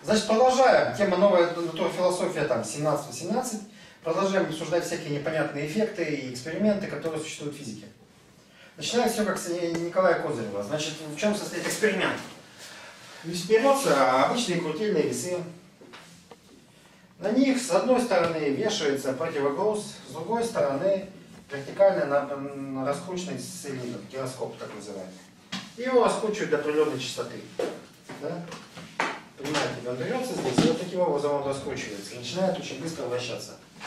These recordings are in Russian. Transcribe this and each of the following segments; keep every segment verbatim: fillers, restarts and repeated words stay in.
Значит, продолжаем. Тема новая философия там семнадцать восемнадцать. Продолжаем обсуждать всякие непонятные эффекты и эксперименты, которые существуют в физике. Начинаем все как с Николая Козырева. Значит, в чем состоит эксперимент? Берется обычные крутильные весы. На них с одной стороны вешается противогруз, с другой стороны вертикально раскрученный цилиндр, гироскоп так называемый. И его раскручивают до определенной частоты. Да? Понимаете, он берется здесь, и вот таким образом он раскручивается, начинает очень быстро вращаться.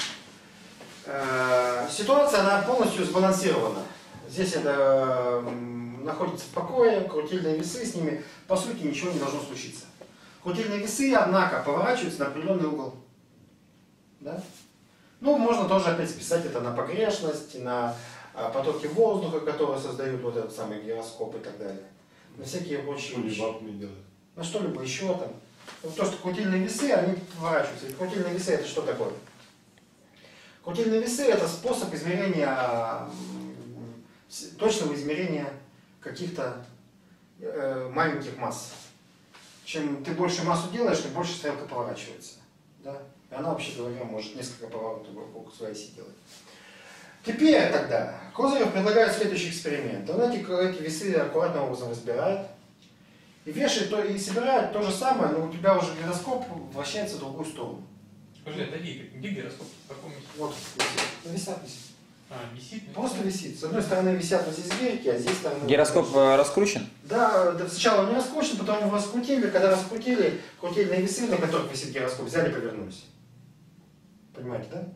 Ситуация, она полностью сбалансирована. Здесь это находится в покое, крутильные весы, с ними по сути ничего не должно случиться. Крутильные весы, однако, поворачиваются на определенный угол. Да? Ну, можно тоже опять списать это на погрешность, на потоки воздуха, которые создают вот этот самый гироскоп и так далее. На всякие прочие вещи. На что-либо еще там. То, что крутильные весы, они поворачиваются. И крутильные весы это что такое? Крутильные весы это способ измерения, точного измерения каких-то э, маленьких масс. Чем ты больше массу делаешь, тем больше стрелка поворачивается. Да? И она, вообще говоря, может несколько поворотов вокруг своей оси делать. Теперь тогда Козырев предлагает следующий эксперимент. Он эти, эти весы аккуратным образом разбирает и вешает то, и собирает то же самое, но у тебя уже гироскоп вращается в другую сторону. Скажи, это где, где гироскоп? В каком месте? Вот висит. На весах висит. А, висит? Просто висит. С одной стороны висят вот здесь гирьки, а здесь стороны... Гироскоп раскручен? Да, да, сначала он не раскручен, потом его раскрутили. Когда раскрутили, крутильные весы, на которых висит гироскоп, взяли и повернулись. Понимаете, да?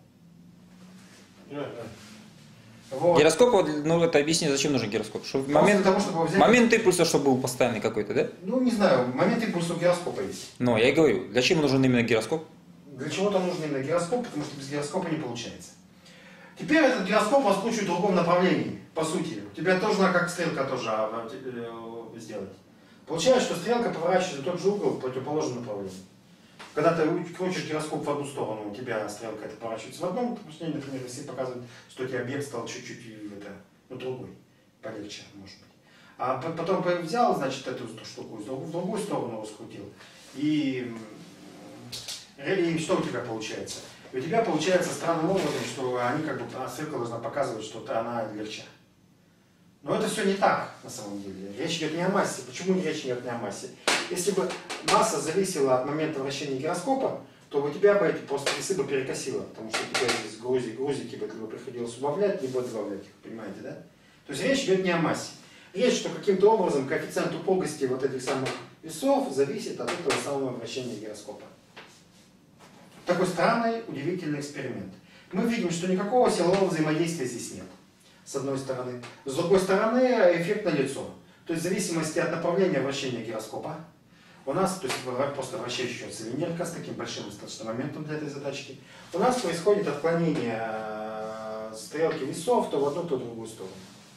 Да. Вот. Гироскоп, ну это объясни, зачем нужен гироскоп? Чтобы момент, того, чтобы взять... момент импульса, чтобы был постоянный какой-то, да? Ну, не знаю, момент импульса у гироскопа есть. Но я и говорю, для чего нужен именно гироскоп? Для чего-то нужен именно гироскоп, потому что без гироскопа не получается. Теперь этот гироскоп раскручивает в другом направлении, по сути. У тебя тоже надо как стрелка тоже сделать. Получается, что стрелка поворачивается в тот же угол в противоположном направлении. Когда ты крутишь гироскоп в одну сторону, у тебя стрелка это поворачивается в одном направлении, например, если показывает, что у тебя объект стал чуть-чуть это, ну, другой, полегче, может быть. А потом взял, значит, эту штуку в другую сторону раскрутил, и, и что у тебя получается? И у тебя получается странным образом, что они как бы, стрелка должна показывать, что она легче. Но это все не так, на самом деле. Речь идет не о массе. Почему речь идет не о массе? Если бы масса зависела от момента вращения гироскопа, то у тебя бы эти просто весы бы перекосило, потому что у тебя здесь грузики, грузики бы либо приходилось убавлять, либо добавлять их, понимаете, да? То есть речь идет не о массе. Речь, что каким-то образом коэффициент упругости вот этих самых весов зависит от этого самого вращения гироскопа. Такой странный, удивительный эксперимент. Мы видим, что никакого силового взаимодействия здесь нет. С одной стороны. С другой стороны, эффект налицо. То есть в зависимости от направления вращения гироскопа, у нас, то есть просто вращающая цилиндрика с таким большим достаточно моментом для этой задачки, у нас происходит отклонение стрелки весов то в одну, то в другую сторону.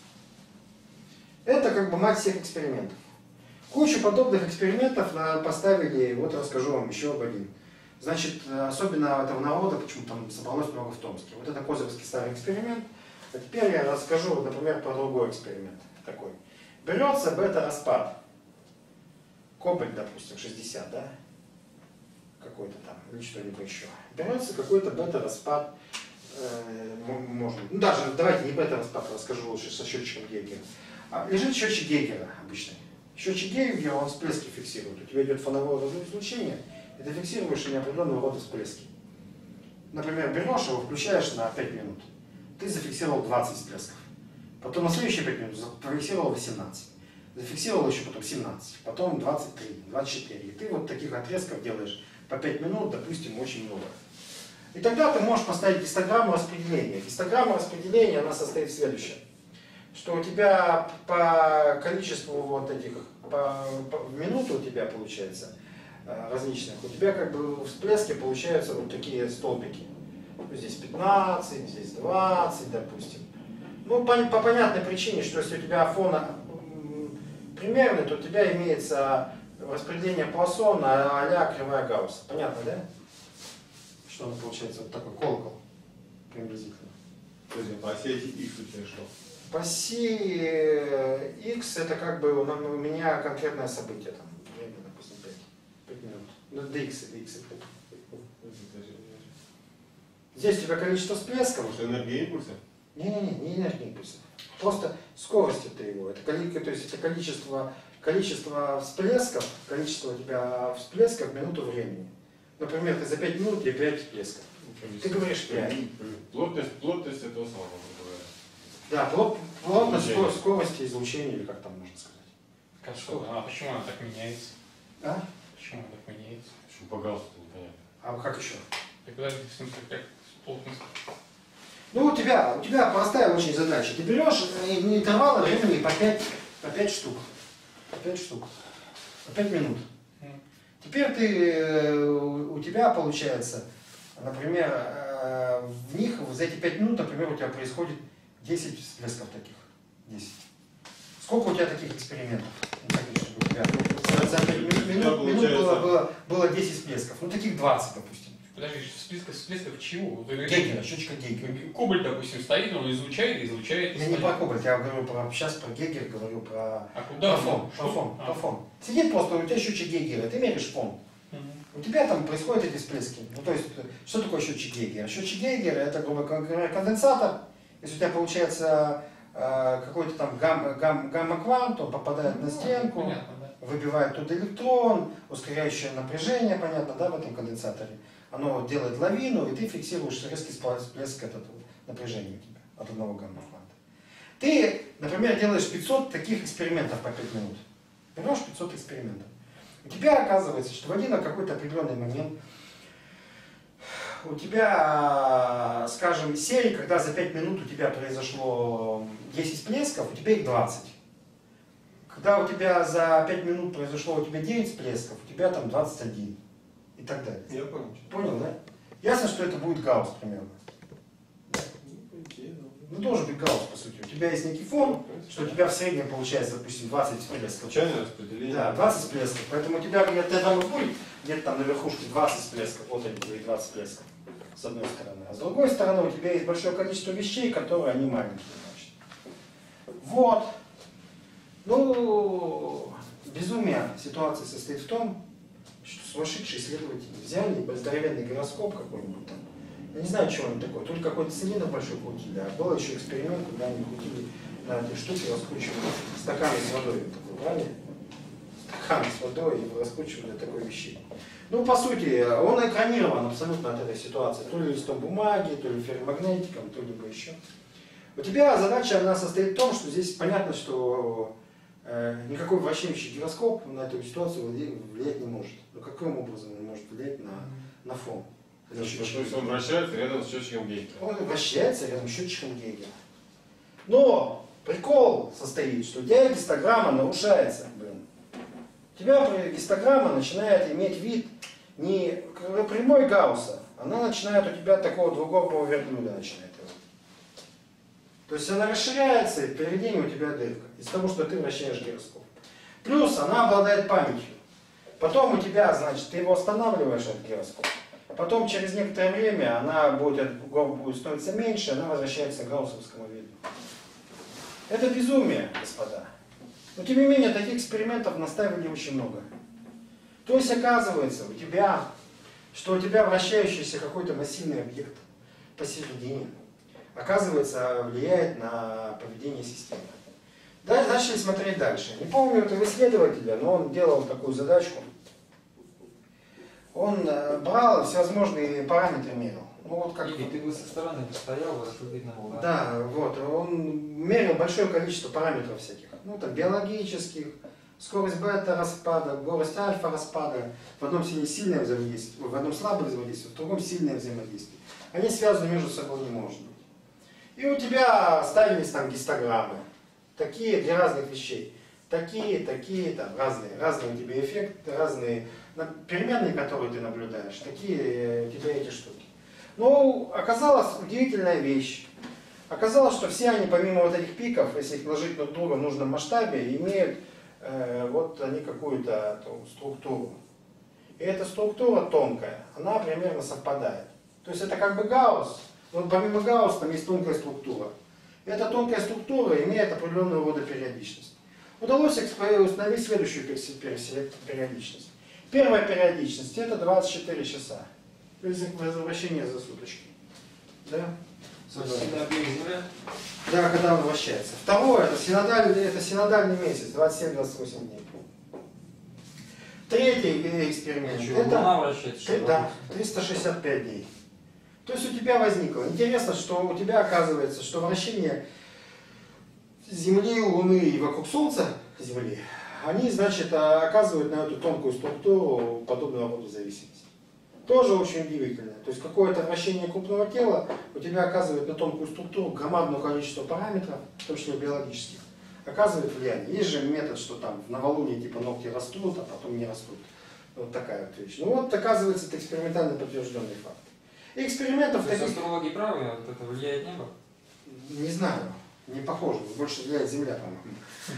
Это как бы мать всех экспериментов. Кучу подобных экспериментов поставили, вот расскажу вам еще об один. Значит, особенно этого народа, почему там собралось много в Томске. Вот это козыревский старый эксперимент. А теперь я расскажу, например, про другой эксперимент такой. Берется бета-распад. Кобальт, допустим, шестьдесят, да? Какой-то там, или что-нибудь еще. Берется какой-то бета-распад. Э, можно, ну даже, давайте не бета-распад, расскажу лучше со счетчиком Гейгера. А, лежит счетчик Гейгера обычный. Счетчик Гейгера, он всплески фиксирует. У тебя идет фоновое излучение, и ты фиксируешь неопределенного рода всплески. Например, берешь его, включаешь на пять минут. Ты зафиксировал двадцать всплесков. Потом на следующие пять минут зафиксировал восемнадцать. Зафиксировал еще потом семнадцать. Потом двадцать три, двадцать четыре. И ты вот таких отрезков делаешь по пять минут, допустим, очень много. И тогда ты можешь поставить гистограмму распределения. Гистограмма распределения, она состоит в следующем. Что у тебя по количеству вот этих, по, по, в минуту у тебя получается различных, у тебя как бы всплески получаются вот такие столбики. Здесь пятнадцать, здесь двадцать, допустим. Ну, по, по понятной причине, что если у тебя фон примерный, то у тебя имеется распределение Пуассона а-ля кривая Гаусса. Понятно, да? Что оно получается вот такой колокол приблизительно. То есть по оси x у тебя что? По оси x это как бы у меня конкретное событие, там, время, допустим, пять минут. Ну, dx, dx. Здесь у тебя количество всплесков. Может, энергия импульса? Не-не-не, не энергия импульса. Просто скорость это его. Это, то есть это количество, количество всплесков, количество у тебя всплесков в минуту времени. Например, ты за пять минут тебе пять всплесков. Ты говоришь пять. Плотность, плотность этого самого, говоря. Да, плот, плотность скорость, скорости излучения, или как там можно сказать. Как что? А почему она так меняется? А? Почему она так меняется? Почему по галстуку непонятно. А как еще? Так подожди, в смысле, как плотность? Ну, у тебя, у тебя простая очень задача. Ты берешь интервалы времени по пять, по пять штук. По пять штук. По пять минут. Mm. Теперь ты, у тебя получается, например, в них, за эти пять минут, например, у тебя происходит десять всплесков таких. десять. Сколько у тебя таких экспериментов? Ну, таких, чтобы у тебя за пять минут, минут, минут было, было, было десять всплесков. Ну, таких двадцать, допустим. Подожди, всплесков, всплесков чего? Гейгера, счетчика Гейгера. Кобальт, допустим, стоит, он излучает, излучает. Я не про Кобальт, я говорю про, сейчас про Гейгер, говорю про, а куда про фон. Про фон, а. про фон. Сидит просто, у тебя счетчик Гейгера, ты меряешь фон. Угу. У тебя там происходят эти всплески. Ну, то есть, что такое счетчик Гейгера? Счетчик Гейгера это, грубо говоря, конденсатор. Если у тебя получается э, какой-то там гам, гам, гамма-квант, он попадает ну, на стенку, понятно, да. выбивает туда электрон, ускоряющее напряжение, понятно, да, в этом конденсаторе. Оно делает лавину, и ты фиксируешь резкий всплеск этого напряжения у тебя от одного гамма-кванта. Ты, например, делаешь пятьсот таких экспериментов по пять минут. Берешь пятьсот экспериментов. У тебя оказывается, что в один какой-то определенный момент у тебя, скажем, серии, когда за пять минут у тебя произошло десять всплесков, у тебя их двадцать. Когда у тебя за пять минут произошло у тебя девять всплесков, у тебя там двадцать один. И так далее. Я понял. Понял, да? Ясно, что это будет гаусс примерно. Ну, должен быть гаусс, по сути. У тебя есть некий фон, что у тебя в среднем получается, допустим, двадцать всплесков. Случайное распределение. Да, двадцать всплесков. Поэтому у тебя где-то там и будет, где-то там на верхушке двадцать всплесков, вот они твои двадцать всплесков, с одной стороны. А с другой стороны, у тебя есть большое количество вещей, которые они маленькие, значит. Вот. Ну, безумие ситуации состоит в том, что сумасшедшие исследователи взяли здоровенный гироскоп какой-нибудь там. Я не знаю, что он такой, только какой-то цилиндр большой крутили, а был еще эксперимент, когда они крутили на этой штуке, раскручивали стаканы с водой. Такой, брали стакан с водой и раскручивали такой вещи. Ну, по сути, он экранирован абсолютно от этой ситуации. То ли листом бумаги, то ли ферромагнетиком, то либо еще. У тебя задача, она состоит в том, что здесь понятно, что э, никакой вращающий гироскоп на эту ситуацию влиять не может. Но каким образом он может влиять на, на фон? То есть он вращается рядом с счетчиком Гейгера. Он вращается рядом с счетчиком Гейгера. Но прикол состоит, что у тебя гистограмма нарушается. Блин. У тебя гистограмма начинает иметь вид не прямой Гаусса, она начинает у тебя такого двугорбого верблюда начинает. То есть она расширяется, и в поведении у тебя дырка, из-за того, что ты вращаешь гироскоп. Плюс она обладает памятью. Потом у тебя, значит, ты его останавливаешь от гироскопа. Потом через некоторое время она будет, будет становиться меньше, она возвращается к гауссовскому виду. Это безумие, господа. Но тем не менее, таких экспериментов наставили очень много. То есть оказывается, у тебя, что у тебя вращающийся какой-то массивный объект посередине, оказывается, влияет на поведение системы. Дальше начали смотреть дальше. Не помню этого исследователя, но он делал такую задачку. Он брал всевозможные параметры, мерил. Ну, вот как... И ты бы со стороны стоял, хорошо видно было. Да, вот. Он мерил большое количество параметров всяких. Ну, там, биологических, скорость бета-распада, скорость альфа-распада. В одном сильное взаимодействие, в одном слабое взаимодействие, в другом сильное взаимодействие. Они связаны между собой не может быть. И у тебя ставились там гистограммы. Такие для разных вещей. Такие, такие, там, разные. Разные у тебя эффекты, разные переменные, которые ты наблюдаешь. Такие у тебя эти штуки. Ну, оказалась удивительная вещь. Оказалось, что все они, помимо вот этих пиков, если их наложить друг друга в нужном масштабе, имеют э, вот они какую-то структуру. И эта структура тонкая, она примерно совпадает. То есть это как бы Гаусс, но помимо Гаусса там есть тонкая структура. И эта тонкая структура имеет определенного рода периодичность. Удалось установить следующую периодичность. Первая периодичность это двадцать четыре часа. То есть возвращение за суточки. Да? Всегда объект Земля. Да, когда он вращается. Второе, это синодальный, это синодальный месяц, двадцать семь — двадцать восемь дней. Третий эксперимент. Что, это, Луна вращается? Что ли? да, триста шестьдесят пять дней. То есть у тебя возникло. Интересно, что у тебя оказывается, что вращение Земли, Луны и вокруг Солнца, Земли, они, значит, оказывают на эту тонкую структуру подобного рода зависимость. Тоже очень удивительно. То есть какое-то вращение крупного тела у тебя оказывает на тонкую структуру громадное количество параметров, в том числе биологических, оказывает влияние. Есть же метод, что там в новолуние типа ногти растут, а потом не растут. Вот такая вот вещь. Ну вот, оказывается, это экспериментально подтвержденный факт. И экспериментов То есть таких... астрологи правы, а вот это влияет небо? Не знаю, не похоже. Больше влияет Земля, по-моему.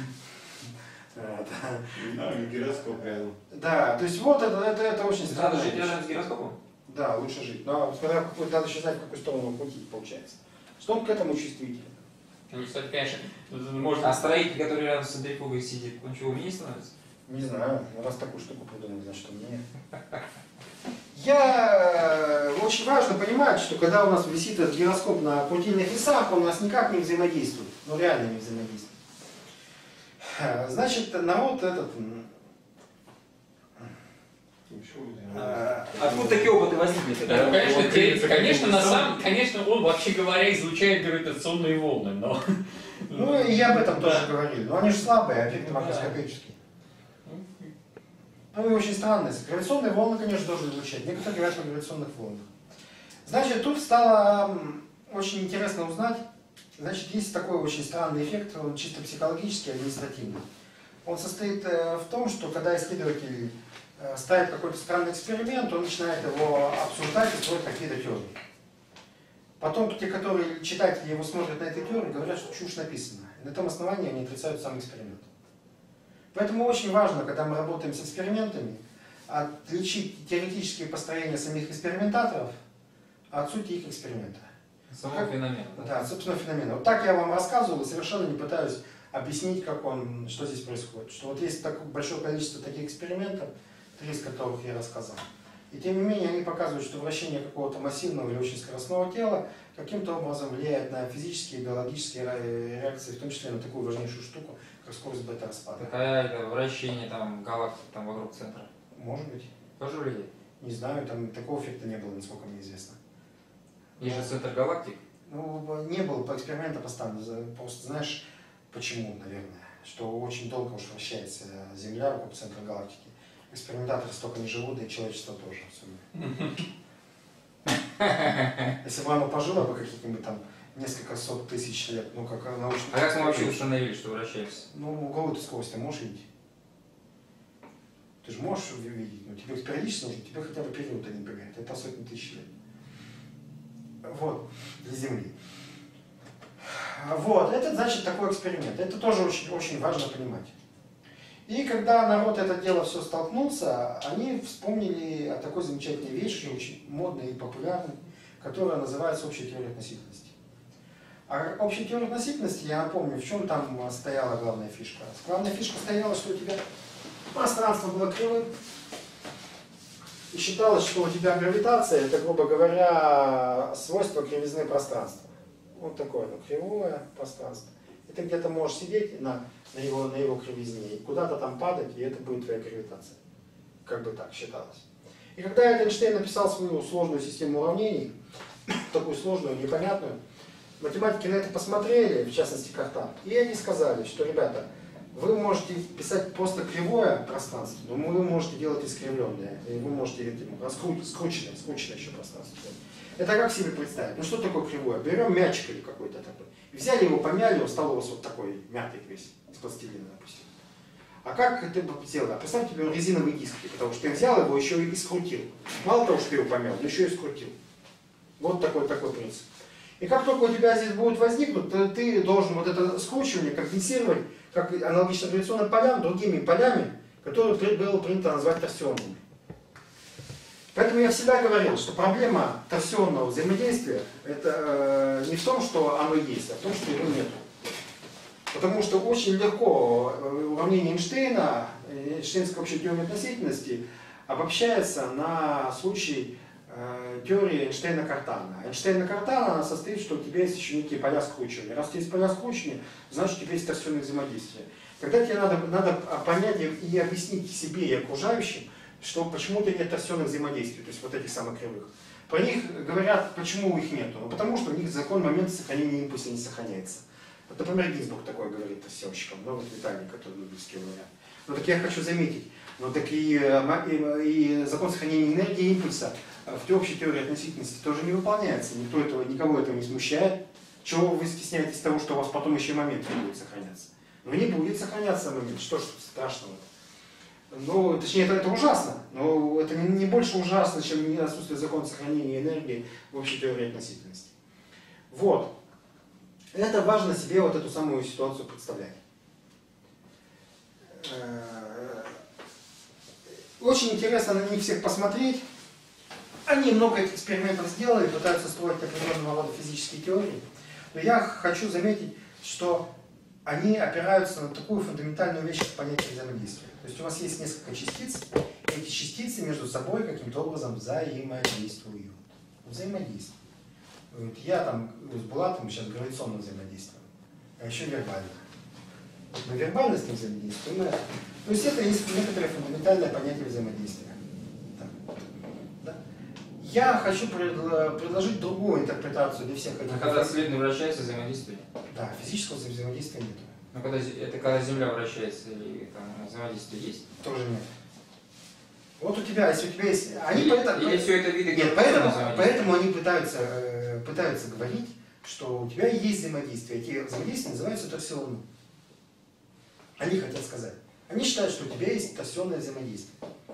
Да, гироскоп рядом. Да, то есть вот это, это, это очень Надо странно. жить рядом с гироскопом? Да, лучше жить. Но смотря в какую- надо еще знать, в какую сторону крутить, получается. Что он к этому чувствителен. Ну, кстати, конечно, можно... А строитель, который рядом с центрифугой сидит, он чего, умнее становится? Не знаю, раз такую штуку придумал, значит, он не. Я очень важно понимать, что когда у нас висит этот гироскоп на крутильных весах, он у нас никак не взаимодействует. Ну реально не взаимодействует. Значит, народ этот... А откуда такие опыты возникли? Да, ну, конечно, Вот, те- это конечно, на как-то самом, конечно, он, вообще говоря, излучает гравитационные волны, но... Ну и я об этом тоже говорил. Но они же слабые, эффекты Да. макроскопические. Ну и очень странные. Гравитационные волны, конечно, должны излучать. Некоторые говорят о гравитационных волнах. Значит, тут стало м, очень интересно узнать. Значит, есть такой очень странный эффект, он чисто психологический, административный. Он состоит э, в том, что когда исследователь э, ставит какой-то странный эксперимент, он начинает его обсуждать и строить какие-то теории. Потом те, которые читатели его смотрят на этой теории, говорят, что чушь написана. И на том основании они отрицают сам эксперимент. Поэтому очень важно, когда мы работаем с экспериментами, отличить теоретические построения самих экспериментаторов от сути их эксперимента. Самого феномена, да? Да, собственно, феномена. Вот так я вам рассказывал и совершенно не пытаюсь объяснить, как он, что здесь происходит. Что вот есть такое большое количество таких экспериментов, три из которых я рассказал. И тем не менее они показывают, что вращение какого-то массивного или очень скоростного тела каким-то образом влияет на физические и биологические реакции, в том числе на такую важнейшую штуку, как скорость бета-распада. Какая это вращение там галактик там вокруг центра? Может быть. Тоже влияет? Не знаю, там такого эффекта не было, насколько мне известно. Есть же центр галактик. Ну, не было по эксперименту поставлено. Просто знаешь, почему, наверное, что очень долго уж вращается Земля вокруг центра галактики. Экспериментаторы столько не живут, да и человечество тоже. Если бы оно пожило бы каких-нибудь там несколько сот тысяч лет, ну как научно. А как мы вообще установили, что вращается? Ну, угловую скорость ты можешь видеть? Ты же можешь видеть, но тебе периодически нужно, тебе хотя бы период один бегает, это сотни тысяч лет. Вот, для Земли. Вот, это значит такой эксперимент. Это тоже очень, очень важно понимать. И когда народ это дело все столкнулся, они вспомнили о такой замечательной вещи, очень модной и популярной, которая называется общая теория относительности. А общая теория относительности, я напомню, в чем там стояла главная фишка. Главная фишка стояла, что у тебя пространство было кривым, и считалось, что у тебя гравитация, это, грубо говоря, свойство кривизны пространства. Вот такое, ну, кривое пространство. И ты где-то можешь сидеть на, на, его, на его кривизне и куда-то там падать, и это будет твоя гравитация. Как бы так считалось. И когда Эйнштейн написал свою сложную систему уравнений, такую сложную, непонятную, математики на это посмотрели, в частности Картан, и они сказали, что, ребята, вы можете писать просто кривое пространство, но вы можете делать искривленное, и вы можете раскрученное, скрученное, скрученное еще пространство. Это как себе представить? Ну что такое кривое? Берем мячик или какой-то такой, взяли его, помяли, он стал у вас вот такой мятый весь, из пластилина, допустим. А как это сделать? А представьте себе резиновый диск, потому что ты взял его еще и скрутил. Мало того, что ты его помял, но еще и скрутил. Вот такой, такой принцип. И как только у тебя здесь будет возникнуть, то ты должен вот это скручивание компенсировать, как аналогично гравитационным полям, другими полями, которые было принято назвать торсионными. Поэтому я всегда говорил, что проблема торсионного взаимодействия это э, не в том, что оно есть, а в том, что его нет. Потому что очень легко уравнение Эйнштейна, Эйнштейнская общая теория относительности, обобщается на случай э, теории Эйнштейна-Картана. Эйнштейна-Картана она состоит, что у тебя есть еще некие поля скручивания. Раз у тебя есть поля скручивания, значит у тебя есть торсионное взаимодействие. Когда тебе надо, надо понять и объяснить себе и окружающим, что почему у тебя нет торсионных взаимодействий, то есть вот этих самых кривых. Про них говорят, почему их нету. Ну, потому что у них закон момента сохранения импульса не сохраняется. Вот, например, Гинзбург такое говорит торсионщикам, ну вот Виталий, который английский говорят. Но так я хочу заметить, но так и, и, и закон сохранения энергии импульса в общей теории относительности тоже не выполняется. Никто этого, никого этого не смущает. Чего вы стесняетесь того, что у вас потом еще момент не будет сохраняться? Ну не будет сохраняться момент, что ж тут страшного-то? Ну, точнее, это, это ужасно, но это не, не больше ужасно, чем отсутствие закона сохранения энергии в общей теории относительности. Вот. Это важно себе вот эту самую ситуацию представлять. Очень интересно на них всех посмотреть. Они много экспериментов сделали, пытаются строить определенного рода физические теории. Но я хочу заметить, что они опираются на такую фундаментальную вещь, как понятие взаимодействия. То есть у вас есть несколько частиц, и эти частицы между собой каким-то образом взаимодействуют. Взаимодействуют. Вот я там с Булатом сейчас гравитационно взаимодействую, а еще вербально. Вот мы вербально с ним взаимодействуем. Мы... То есть это есть некоторое фундаментальное понятие взаимодействия. Так. Да? Я хочу пред... предложить другую интерпретацию для всех этих. А когда Вселенная вращается, взаимодействие? Да, физического взаимодействия нет. Но когда, это когда Земля вращается, и там взаимодействие есть? Тоже нет. Вот у тебя, если у тебя есть... Они или, поэтому, или все это виды нет, поэтому, поэтому они пытаются, э, пытаются говорить, что у тебя есть взаимодействие. Эти взаимодействия называются торсионным. Они хотят сказать. Они считают, что у тебя есть торсионное взаимодействие.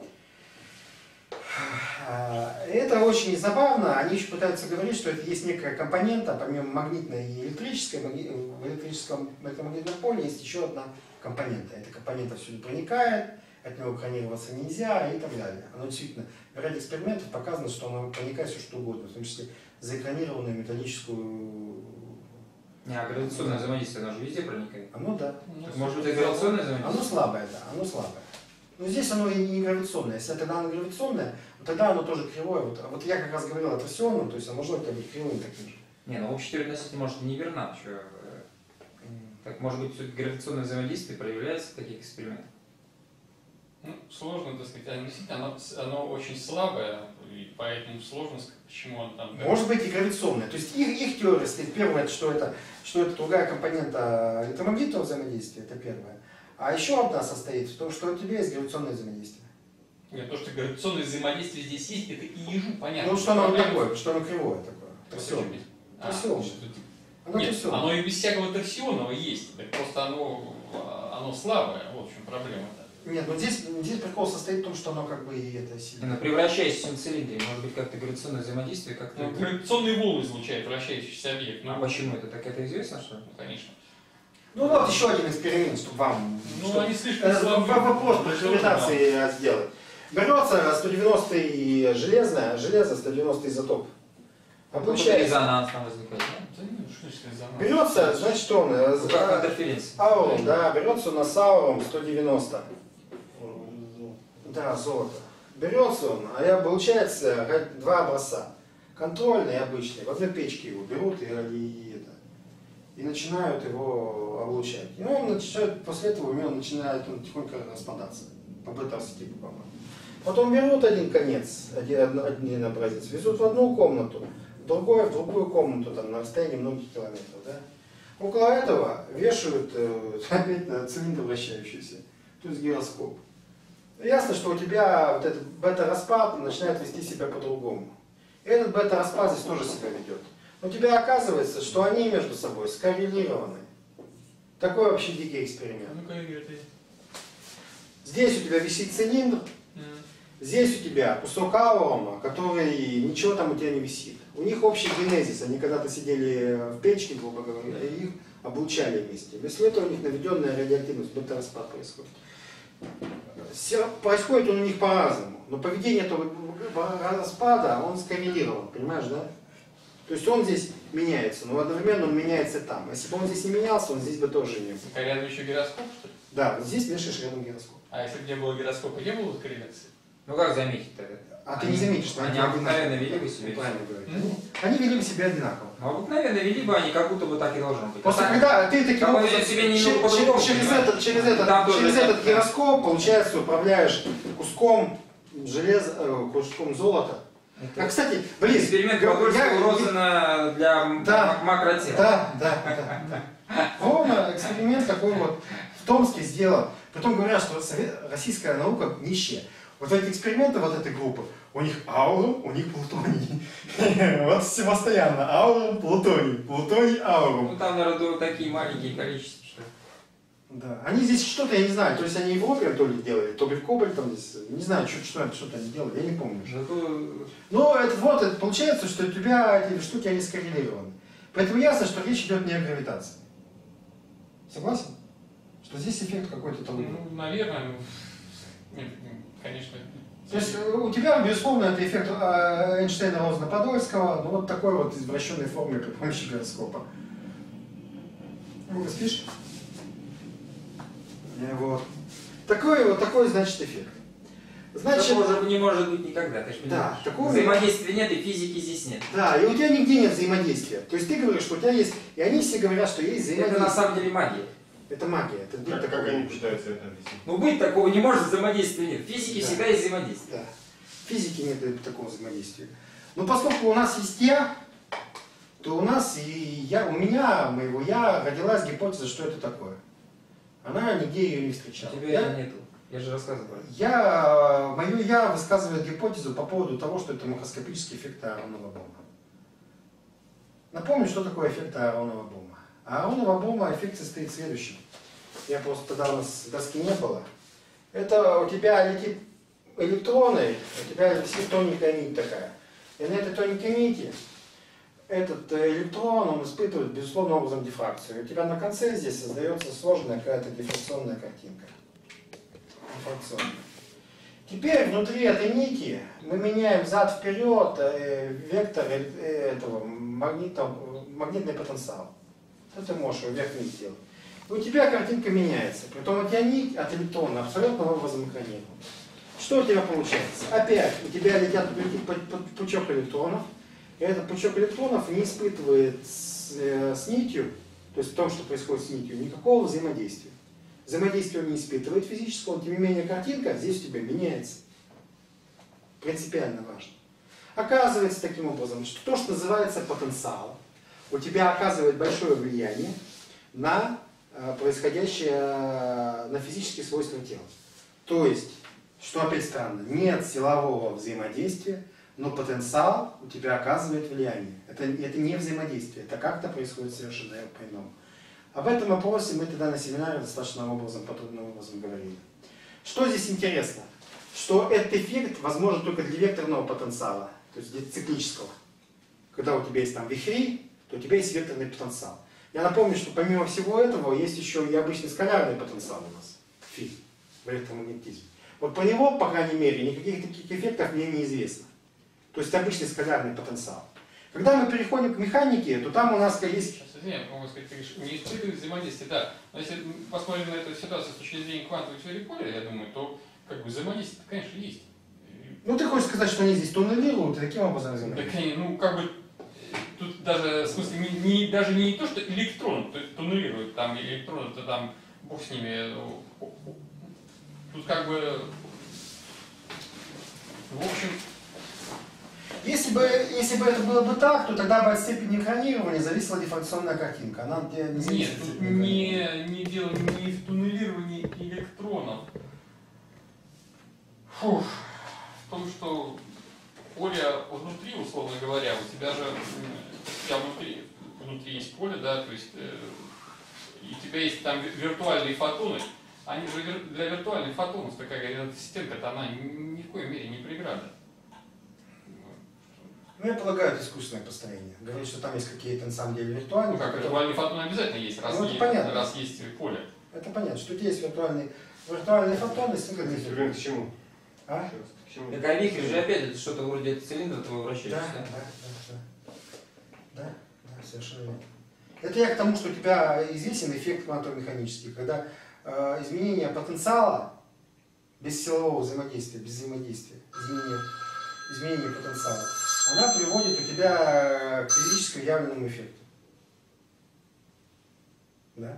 Это очень забавно. Они еще пытаются говорить, что это есть некая компонента, помимо магнитной и электрической, в электрическом электромагнитном поле есть еще одна компонента. Эта компонента всюду проникает, от него экранироваться нельзя и так далее. Оно действительно, в ряде экспериментов показано, что оно проникает все что угодно, в том числе заэкранированную металлическую... Не, а гравитационное взаимодействие, оно же везде проникает. Оно да. Так, может быть, это гравитационное взаимодействие? Оно слабое, да, оно слабое. Но здесь оно и не гравитационное. Если тогда оно гравитационное, тогда оно тоже кривое. Вот, вот я как раз говорил о торсионном, то есть оно может быть кривым таким же. Не, ну общая теория относительности может не верна. Что, так, может быть, все-таки гравитационное взаимодействие проявляется в таких экспериментах? Ну, сложно, так сказать, оно, оно, оно очень слабое, и поэтому сложно сказать, почему он там... Может быть и гравитационное. То есть их, их теория стоит. Первое, что это, что это другая компонента электромагнитного взаимодействия, это первое. А еще одна состоит в том, что у тебя есть гравитационное взаимодействие. Нет, то, что гравитационное взаимодействие здесь есть, это и ежу понятно. Ну, что оно Проблема... такое, что оно кривое такое. Торсионное. А, торсионное. что, Оно нет, торсионное. оно и без всякого торсионного есть, так просто оно, оно слабое, вот в чем проблема-то. Нет, ну здесь, здесь прикол состоит в том, что оно как бы и это сильно. Ну, превращаясь в цилиндре, может быть, как-то гравитационное взаимодействие как-то... Ну, гравитационные волны излучает вращающийся объект. А почему это? Так это известно, что ли? Ну, конечно. Ну вот еще один эксперимент, чтобы вам... Ну, чтобы, они слишком э, слабые. вопрос по гравитации сделать. Берется сто девяностый железное, железо сто девяностый изотоп. Получается. Резонанс там возникает, да? Да нет, что значит резонанс? Берется, значит он... э, Ну, как интерференция. Аурум, да, берется у нас аурум сто девяносто. Да, золото. Берется он, а я, получается два образца. Контрольный и обычный. В одной печке его берут и, и, это, и начинают его облучать. И он начинает, после этого у него начинает он тихонько распадаться. По бета-типу, типа, по-моему. Потом берут один конец, один, один образец, везут в одну комнату, в другую, в другую комнату, там, на расстоянии многих километров. Да? Около этого вешают э, опять на цилиндр вращающийся, то есть гироскоп. Ясно, что у тебя вот этот бета-распад начинает вести себя по-другому. И этот бета-распад здесь тоже себя ведет. Но у тебя оказывается, что они между собой скоррелированы. Такой вообще дикий эксперимент. Ну-ка, Игорь, ты... Здесь у тебя висит цилиндр, здесь у тебя кусок аурума, который ничего там у тебя не висит. У них общий генезис, они когда-то сидели в печке, грубо говоря, и их облучали вместе. Вместо этого у них наведенная радиоактивность, бета-распад происходит. Происходит он у них по-разному, но поведение этого распада, он скоррелирован, понимаешь, да? То есть он здесь меняется, но одновременно он меняется там. Если бы он здесь не менялся, он здесь бы тоже не был. А рядом еще гироскоп, что ли? Да, вот здесь вешаешь рядом гироскоп. А если бы не было гироскопа, не было корреляции? Ну как заметить тогда? А ты не заметишь, что они они обыкновенно одинаковые. вели бы себя. Правильно говоришь. Они, они вели бы себя одинаково. Ну, обыкновенно вели бы они, как будто бы так и должно быть. Просто А так, когда ты таким как он образом, ведет себя немного через, по-другому, через понимаешь? этот, через этот, Там тоже через так, этот да. гироскоп, получается, управляешь куском железа, э, куском золота. Это А, кстати, блин, эксперимент я- Подольского я- Розена для Да. м- макротела. Да, да, да, да. Ровно эксперимент такой вот в Томске сделан. Потом говорят, что совет- российская наука нищая. Вот эти эксперименты, вот этой группы, у них аура, у них плутоний. Вот все постоянно. Аура, плутоний, плутоний, аура. Ну там, наверное, такие маленькие количества, что... Да. Они здесь что-то, я не знаю, то есть они в опиум то ли делали, то ли в кобальтом здесь, не знаю, что, что, это, что-то они делали, я не помню. Зато... Но это вот, это получается, что у тебя эти штуки, они скоррелированы. Поэтому ясно, что речь идет не о гравитации. Согласен? Что здесь эффект какой-то там. Ну, наверное, нет, конечно. То есть у тебя, безусловно, это эффект э, Эйнштейна-Розена-Подольского, ну вот такой вот извращенной форме при помощи гироскопа. Ну, спишь? Вот. Такой вот такой, значит, эффект. Значит, Такого же не может быть никогда, ты же да, понимаешь. такого Взаимодействия нет и физики здесь нет. да, и у тебя нигде нет взаимодействия. То есть ты говоришь, что у тебя есть, и они все говорят, что есть Это взаимодействие. на самом деле магия. Это магия, это быть Как, как такого. они пытаются это объяснить? Ну быть такого не может, взаимодействия нет. В физике Да. всегда есть взаимодействие. Да. В физике нет такого взаимодействия. Но поскольку у нас есть я, то у нас и я, у меня, моего я, родилась гипотеза, что это такое. Она нигде ее не У встречала. тебя Я, ее нету. Я же рассказывал. я, мое я высказывает гипотезу по поводу того, что это макроскопический эффект ааронного бомба. Напомню, что такое эффект ааронного бомба. Ааронова бомба эффект состоит в следующем. Я просто тогда у нас доски не было. Это у тебя летит электроны, у тебя висит тоненькая нить такая. И на этой тоненькой нити этот электрон, он испытывает безусловным образом дифракцию. У тебя на конце здесь создается сложная какая-то дифракционная картинка. Дифракционная. Теперь внутри этой нити мы меняем взад-вперед э, вектор э, этого магнита, магнитный потенциал. Это ты можешь его вверх-вниз сделать. И у тебя картинка меняется. Притом у тебя нить от электрона абсолютно образом экранирована. Что у тебя получается? Опять у тебя летят, летит пучок электронов. И этот пучок электронов не испытывает с, э, с нитью, то есть в том, что происходит с нитью, никакого взаимодействия. Взаимодействие он не испытывает физического, но тем не менее картинка здесь у тебя меняется. Принципиально важно. Оказывается таким образом, что то, что называется потенциал, у тебя оказывает большое влияние на э, происходящее, э, на физические свойства тела. То есть, что опять странно, нет силового взаимодействия, но потенциал у тебя оказывает влияние. Это, это не взаимодействие, это как-то происходит совершенно по-иному. Об этом вопросе мы тогда на семинаре достаточно образом, подробным образом говорили. Что здесь интересно? Что этот эффект возможен только для векторного потенциала, то есть для циклического. Когда у тебя есть там вихри, то у тебя есть векторный потенциал. Я напомню, что помимо всего этого есть еще и обычный скалярный потенциал у нас, фи, в электромагнетизме. Вот по него, по крайней мере, никаких таких эффектов мне неизвестно. То есть обычный скалярный потенциал. Когда мы переходим к механике, то там у нас есть... Сейчас, извини, могу сказать, ты говоришь, не испытывает взаимодействие, да. Но если посмотрим на эту ситуацию с точки зрения квантовой теории поля, я думаю, то как бы взаимодействие, конечно, есть. Ну ты хочешь сказать, что они здесь туннелируют и таким образом Так, взаимодействуют? они, ну, как бы, тут даже, в смысле, не, не, даже не то, что электрон туннелирует, там, электроны, то там, бог с ними, тут как бы, в общем... Если бы, если бы это было бы так, то тогда бы от степени экранирования зависела дифракционная картинка. Она не Нет, зависит от тут степени не, не дело не в туннелировании электронов. Фух. В том, что поле внутри, условно говоря, у тебя же у тебя внутри, внутри есть поле, да, то есть э, и у тебя есть там виртуальные фотоны. Они же для виртуальных фотонов такая стенка-то она ни в коей мере не преграда. Ну, я полагаю, это искусственное построение. Говорит, что там есть какие-то на самом деле виртуальные. Ну как, которые... виртуальный фотон обязательно есть, раз, Ну, это есть, понятно. раз есть поле. Это понятно, что у тебя есть виртуальные, виртуальные фотоны, синхронные Эксперимент к чему? А? Еще раз, к чему? Так а вихрь же опять это что-то вроде цилиндра твоего Да, вращаешься, да, да? да, да. Да, да, совершенно верно. Это я к тому, что у тебя известен эффект квантово-механический, когда э, изменение потенциала без силового взаимодействия, без взаимодействия, изменения, изменения потенциала, она приводит у тебя к физическому явленному эффекту. Да?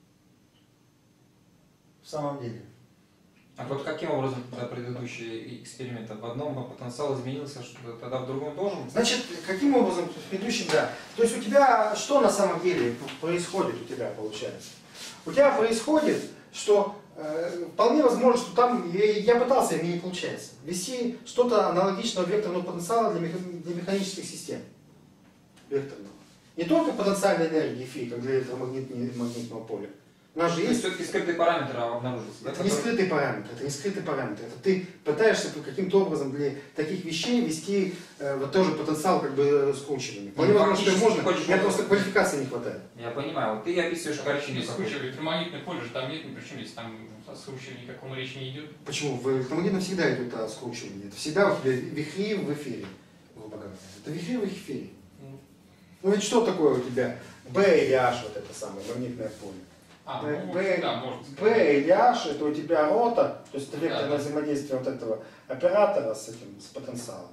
В самом деле. А вот каким образом тогда предыдущий эксперимент? В одном потенциал изменился, что тогда в другом должен? Значит, каким образом в предыдущем, да. То есть у тебя что на самом деле происходит у тебя, получается? У тебя происходит, что э, вполне возможно, что там, я, я пытался, и мне не получается, ввести что-то аналогичного векторного потенциала для, меха, для механических систем. Векторного. Не только потенциальной энергии фи, как для электромагнитного поля. У нас же есть... все-таки скрытый параметр обнаружился. Это не скрытый параметр, это не скрытый параметр. Это ты пытаешься каким-то образом для таких вещей вести э, вот тоже потенциал как бы скручивания. Вполне возможно, что можно, хочешь, мне просто квалификации не хватает. Я понимаю, вот ты описываешь картину. Электромагнитное поле же там нет, причем если там о скручивании никакому речи не идет. Почему? В электромагнитном всегда идет о скручивании. Это всегда у тебя вихри в эфире, грубо говоря. Это вихри в эфире. Ну ведь что такое у тебя B или H, вот это самое магнитное поле? А, B, ну, B, да, может. B или H, это у тебя рота, то есть это векторное да, да. взаимодействие вот этого оператора с этим, с потенциалом.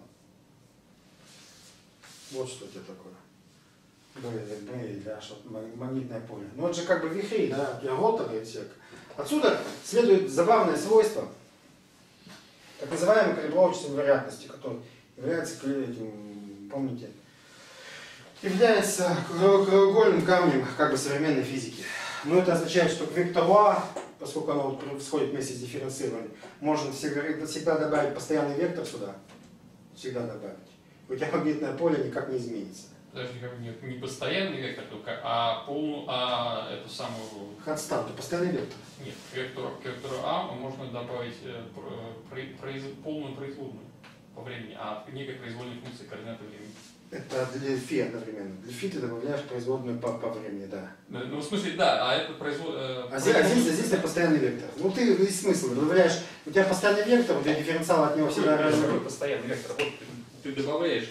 Вот что у тебя такое. B, B или H, вот магнитное поле. Ну это же как бы вихри, да, у тебя роторы и всякое. Отсюда следует забавное свойство, так называемой калибровочной вероятности, который является этим, помните, является краеугольным камнем как бы современной физики. Но это означает, что к вектору А, поскольку оно вот происходит вместе с дифференцированием, можно всегда, всегда добавить постоянный вектор сюда. Всегда добавить. У тебя магнитное поле никак не изменится. Подожди, как не, не постоянный вектор только, а полную, а эту самую... Константу, постоянный вектор. Нет, к вектору, к вектору А можно добавить э, про, произ, полную производную по времени, а некой произвольной функции координаты времени. Это для фи одновременно. Для фи ты добавляешь производную по, по времени, да. Ну, в смысле, да, а это производ... Э, а, здесь, а, здесь, а здесь это постоянный вектор. Ну ты, здесь смысл, ты добавляешь, у тебя постоянный вектор, у тебя дифференциал от него всегда разный. Постоянный вектор, вот ты, ты добавляешь.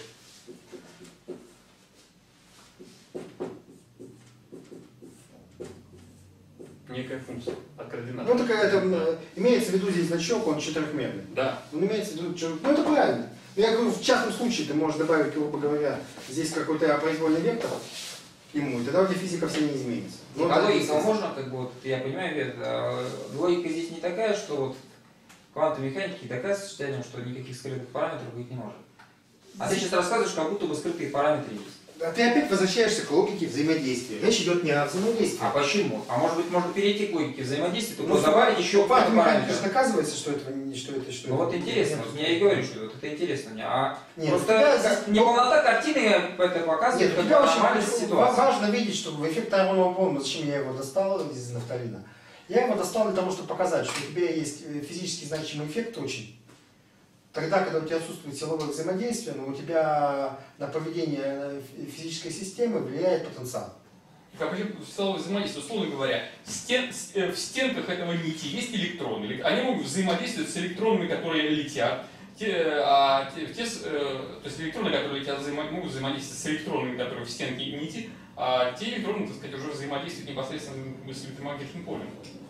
Некая функция от координат. Ну, такая, это, имеется в виду здесь значок, он четырехмерный. Да. Он имеется в виду, что, ну это правильно. Но я говорю, в частном случае ты можешь добавить, грубо говоря, здесь какой-то произвольный вектор ему, и тогда у тебя физика вся не изменится. Ну, а логика можно, как бы, вот, я понимаю, это, логика здесь не такая, что вот квантовой механики такая состояние, что никаких скрытых параметров быть не может. А ты сейчас рассказываешь, как будто бы скрытые параметры есть. А ты опять возвращаешься к логике взаимодействия. Речь идет не о взаимодействии. А почему? А может быть, можно перейти к логике взаимодействия, только ну, добавить еще квантовой параметры. механике же доказывается, что это не что это, что ну это. вот интересно, вот я и говорю, что вот это интересно мне. А нет, просто тебя, неполнота картины это показывает, нет, как очень нормальность ситуации. важно видеть, что в эффект аэронного бомба, зачем я его достал из нафталина? Я его достал для того, чтобы показать, что у тебя есть физически значимый эффект очень. Тогда, когда у тебя отсутствует силовое взаимодействие, но у тебя на поведение физической системы влияет потенциал. Как силовое взаимодействие, условно говоря, стен, в стенках этого нити есть электроны. Они могут взаимодействовать с электронами, которые летят. Те, а, те, те, то есть электроны, которые летят, могут взаимодействовать с электронами, которые в стенке нити, а те электроны, так сказать, уже взаимодействуют непосредственно с электромагнитным полем.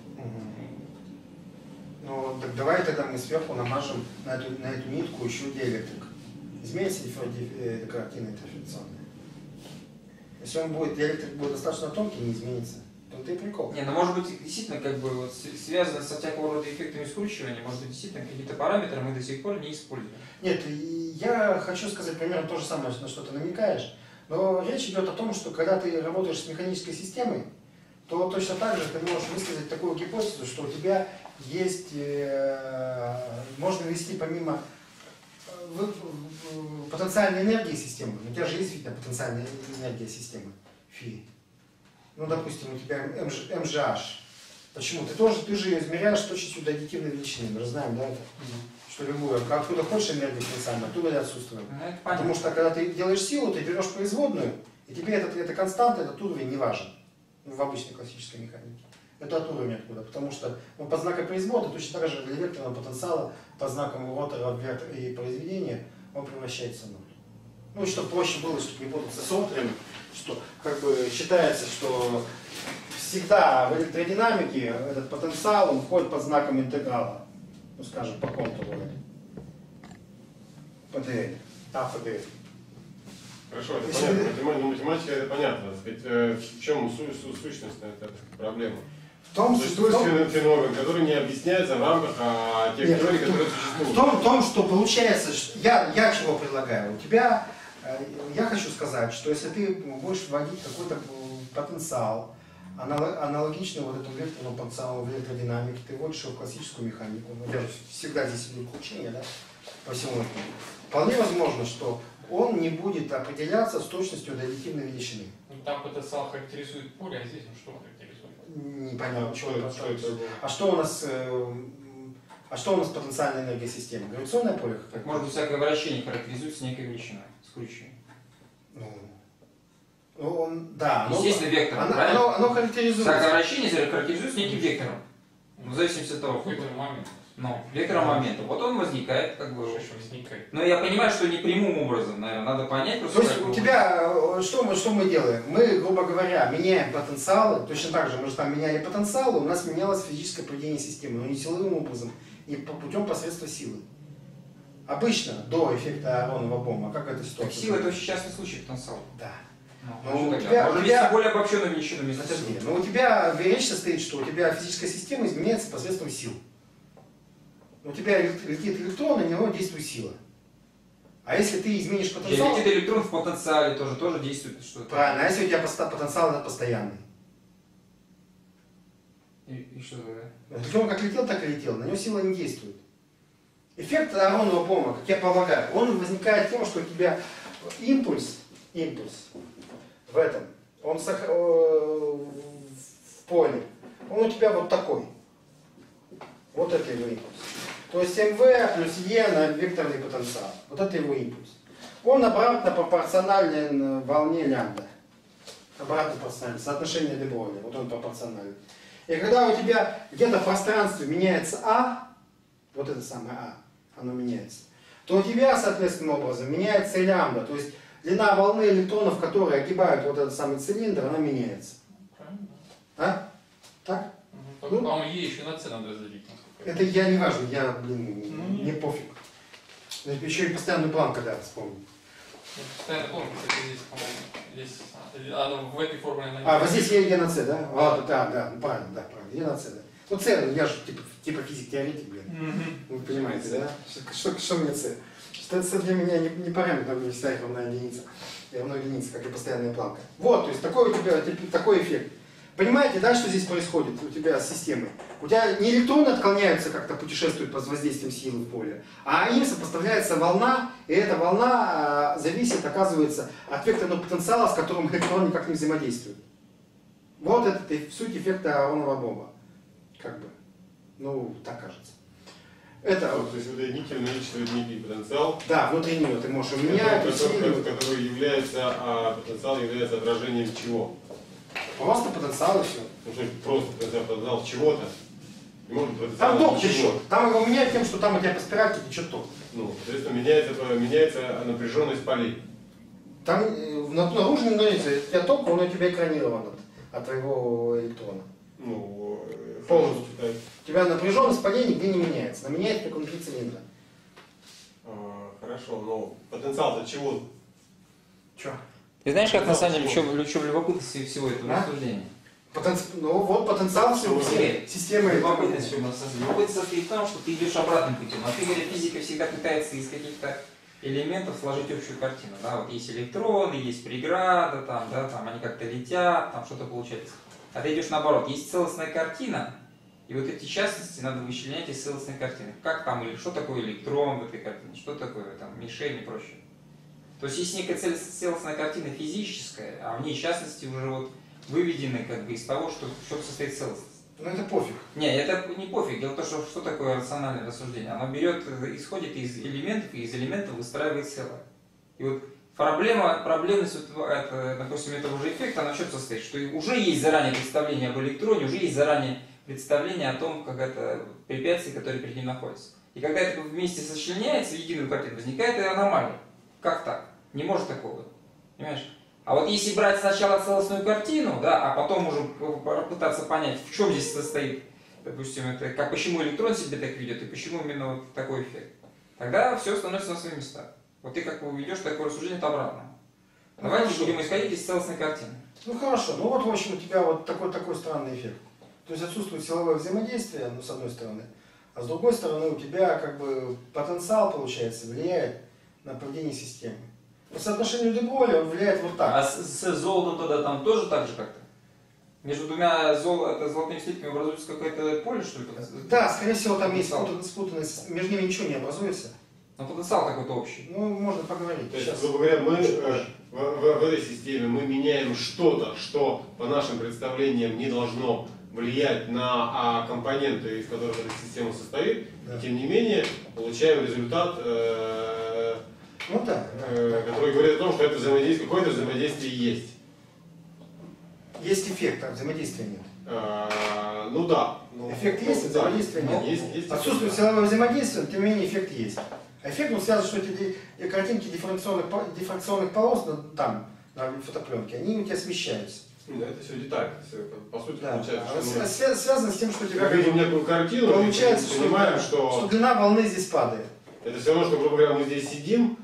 Ну, так давай тогда мы сверху намажем на эту, на эту нитку еще диэлектрик. Изменится э, картина интерференционная. Если он будет, диэлектрик будет достаточно тонкий, не изменится. То это и прикол. Не, ну может быть действительно как бы вот связано со всякого рода эффектами скручивания, может быть действительно какие-то параметры мы до сих пор не используем. Нет, я хочу сказать примерно то же самое, на что ты намекаешь. Но речь идет о том, что когда ты работаешь с механической системой, то точно так же ты можешь высказать такую гипотезу, что у тебя есть, э, можно ввести помимо э, потенциальной энергии системы, у тебя же есть видно потенциальная энергия системы, фи. Ну, допустим, у тебя эм жэ аш. Почему? Ты тоже, ты же ее измеряешь с точностью до аддитивной величины, мы же знаем, да, это? Mm-hmm. Что любую, откуда хочешь энергию потенциальную, оттуда и отсутствует. Mm-hmm. Потому что когда ты делаешь силу, ты берешь производную, и тебе этот, эта константа, этот уровень не важен. В обычной классической механике. Это от уровня откуда. Потому что ну, под знаком производа, точно так же для векторного потенциала, под знаком ротора и произведения, он превращается в ноль. Ну и чтобы проще было, чтобы не путаться с роторами, что как бы считается, что всегда в электродинамике этот потенциал он входит под знаком интеграла. ну скажем, по контуру пэ дэ эль, а пэ дэ эль. Хорошо, это Если понятно. ты- Математика, ну, математика это понятно. Так сказать, э, в чем су- су- сущность этой проблемы? В том, Существует в том- фен- феномен, который не объясняется в рамках а, тех Нет, теорий, в- которые В существуют. том, в том, что получается, что я, я чего предлагаю. У тебя, э, я хочу сказать, что если ты будешь вводить какой-то потенциал, анало- аналогичный вот этому векторному потенциалу в электродинамике, ты вводишь его в классическую механику, ну, я же всегда здесь иду к учению, да, по всему этому. Вполне возможно, что он не будет определяться с точностью до объективной величины. Ну, там потенциал характеризует поле, а здесь ну, что характеризует? Непонятно, А что что это это- что это такое. такое? А что у нас, э, а что у нас потенциальная энергия системы? Гравитационное поле? Так может быть всякое вращение характеризуется некой величиной, скручиванием. Ну, ну, он, да, оно, Естественно, вектором, оно, правильно? оно, оно характеризуется. Всякое вращение характеризуется неким вектором. Ну, в зависимости от того, В какой-то момент. ну, вектором момента. Вот он возникает, как бы. Что еще возникает? Но я понимаю, что не прямым образом, наверное, надо понять просто. То есть как у бы, тебя, э, что мы, что мы делаем? Мы, грубо говоря, меняем потенциалы, точно так же мы же там меняли потенциалы, у нас менялось физическое поведение системы, но не силовым образом, не по путем посредства силы. Обычно, до эффекта Аронова бомба, как эта ситуация? Так сила это очень частный случай потенциала. Да. Ну, Ну, а что у тогда? тебя- Можно у тебя- вести более обобщенную величину вместо Подожди, силы. но у тебя речь состоит, что у тебя физическая система изменяется посредством сил. У тебя летит электрон, на него действует сила. А если ты изменишь потенциал... Летит электрон в потенциале тоже, тоже действует что-то. Правильно, а если у тебя поста- потенциал этот постоянный? И, и что тогда? Электрон как летел, так и летел, на него сила не действует. Эффект Аронова бомба, как я полагаю, он возникает тем, что у тебя импульс, импульс в этом, он сох- э, в поле, он у тебя вот такой. Вот это его импульс. То есть МВ плюс Е на векторный потенциал. Вот это его импульс. Он обратно пропорционален волне лямбда. Обратно пропорционален. Соотношение де Броля. Вот он пропорционален. И когда у тебя где-то в пространстве меняется А, вот это самое А, оно меняется, то у тебя, соответственным образом, меняется и лямбда. То есть длина волны электронов, которые огибают вот этот самый цилиндр, она меняется. Правильно? А? Так? Ну, только, по-моему, Е еще на С надо разделить. насколько я Это я не важно, я, блин, Ну, не пофиг. Еще и постоянный план, когда вспомню. Я постоянно помню, кстати, здесь, по-моему, здесь, а, оно в этой формуле оно не А, вот здесь Е, Е на С, да? А, да, да, ну, правильно, да, правильно, Е на С, да. Ну, С, я же типа, типа физик-теоретик, блин. Мгм. Вы понимаете, да? Что, что, что мне С? Что С для меня не, не параметр, не всегда равна единица. И равно единица, как и постоянная планка. Вот, то есть такой у тебя типа, такой эффект. Понимаете, да, что здесь происходит у тебя с системой? У тебя не электроны отклоняются, как-то путешествуют под воздействием силы в поле, а им сопоставляется волна, и эта волна а, зависит, оказывается, от векторного потенциала, с которым электрон никак не взаимодействует. Вот это и суть эффекта Аронова бомба. Как бы. Ну, так кажется. Это, То есть вот эта нить наличествует некий потенциал, да, внутри нее ты можешь который, менять, который, усиливать. который является, а потенциал является отражением чего? Просто потенциал и все. Ну что просто потенциал, потенциал чего-то. Не может быть потенциал Там ток ничего. течет. Там его меняют тем, что там у тебя по спиральке течет ток. Ну, соответственно, меняется, меняется напряженность полей. Там э, на- наружу не нравится, у тебя ток, он у тебя экранирован от, от твоего электрона. Ну, э, Полностью. так. У тебя напряженность полей нигде не меняется, она меняется только внутри цилиндра. А, хорошо, но потенциал-то чего? Че? Ты знаешь, как на самом деле, в Чего? чем, в чем любопытность всего этого А? рассуждения? Потенци... Ну вот потенциал всего Сергей, системы. Любопытность в чем она состоит? Любопытность состоит в том, что ты идешь обратным путем. А ты, говорит, физика всегда пытается из каких-то элементов сложить общую картину. Да? Вот есть электроны, есть преграда, там, да, там они как-то летят, там что-то получается. А ты идешь наоборот, есть целостная картина, и вот эти частности надо вычленять из целостной картины. Как там, или что такое электрон в этой картине, что такое там мишень и прочее. То есть есть некая цел- целостная картина физическая, а в ней частности уже вот выведены как бы из того, что, в чем состоит целостность. Ну это пофиг. Не, это не пофиг. Дело в том, что что такое рациональное рассуждение? Оно берет, исходит из элементов, и из элементов выстраивает целое. И вот проблема, проблемность, вот это, допустим, этого же эффекта, она в чем состоит? Что уже есть заранее представление об электроне, уже есть заранее представление о том, как это препятствие, которое перед ним находится. И когда это вместе сочленяется в единую картину, возникает и аномалия. Как так? Не может такого быть. Понимаешь? А вот если брать сначала целостную картину, да, а потом уже попытаться понять, в чем здесь состоит допустим, это как почему электрон себя так видит и почему именно вот такой эффект, тогда все становится на свои места. Вот ты как бы ведешь такое рассуждение от обратного. Ну, Давайте хорошо. будем исходить из целостной картины. Ну хорошо, ну вот в общем у тебя вот такой, такой странный эффект. То есть отсутствует силовое взаимодействие, ну с одной стороны, а с другой стороны у тебя как бы потенциал, получается, влияет на поведение системы. По соотношению Деброля он влияет вот так. А с, с золотом тогда там тоже так же как-то? Между двумя зол, это, золотыми слитками образуется какое-то поле, что ли? Да, скорее всего там есть Потенциал. спутанность, между ними ничего не образуется. Но потенциал какой-то общий. Ну, можно поговорить. То есть, Сейчас. грубо говоря, мы Чуть э, позже. в, в- в этой системе мы меняем что-то, что по нашим представлениям не должно влиять на а, компоненты, из которых эта система состоит, Да. и тем не менее получаем результат, э, Ну да, э, да. который говорит о том, что это взаимодействие, какое-то взаимодействие есть. Есть эффект, а взаимодействия нет. Э, ну да. Ну, Эффект ну, есть, а да. взаимодействия Ну, нет. Есть, есть Отсутствует эффект, силового взаимодействия, тем не менее эффект есть. А эффект он связан, что эти ди- картинки дифференционных, по- дифференционных полос ну, там, на фотопленке, они у тебя смещаются. да. Да, это все деталь. Это всё, по сути, Да. получается, А что мы, свя- связано с тем, что у тебя мы видим некую картину, получается, и что, понимаем, что что длина волны здесь падает. это все равно, что, грубо говоря, мы здесь сидим,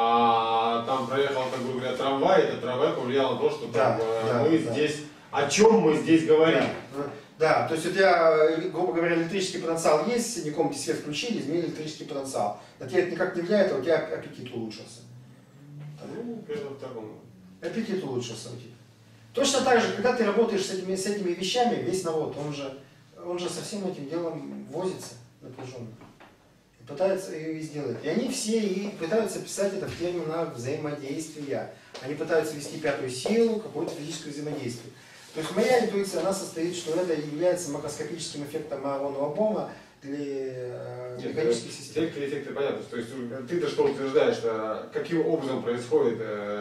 а там проехал, так, грубо говоря, трамвай, и этот трамвай повлиял на то, что Да, там, э, да, мы да. здесь, о чем мы здесь говорим. Да. Да, то есть у тебя, э, грубо говоря, электрический потенциал есть, в комнате свет включили, изменили электрический потенциал. На тебя это никак не влияет, а у тебя аппетит улучшился. Ну, это в таком. Аппетит улучшился у тебя. Точно так же, когда ты работаешь с этими, с этими вещами, весь народ, он же, он же со всем этим делом возится напряженно. И пытается и сделать. И они все и пытаются писать это в терминах взаимодействия. Они пытаются ввести пятую силу, какое-то физическое взаимодействие. То есть моя интуиция, она состоит, что это является макроскопическим эффектом Ааронова Бома для э, Нет, механических э, систем. эффекты, эффекты понятны. То есть э, ты-то что утверждаешь, что каким образом происходит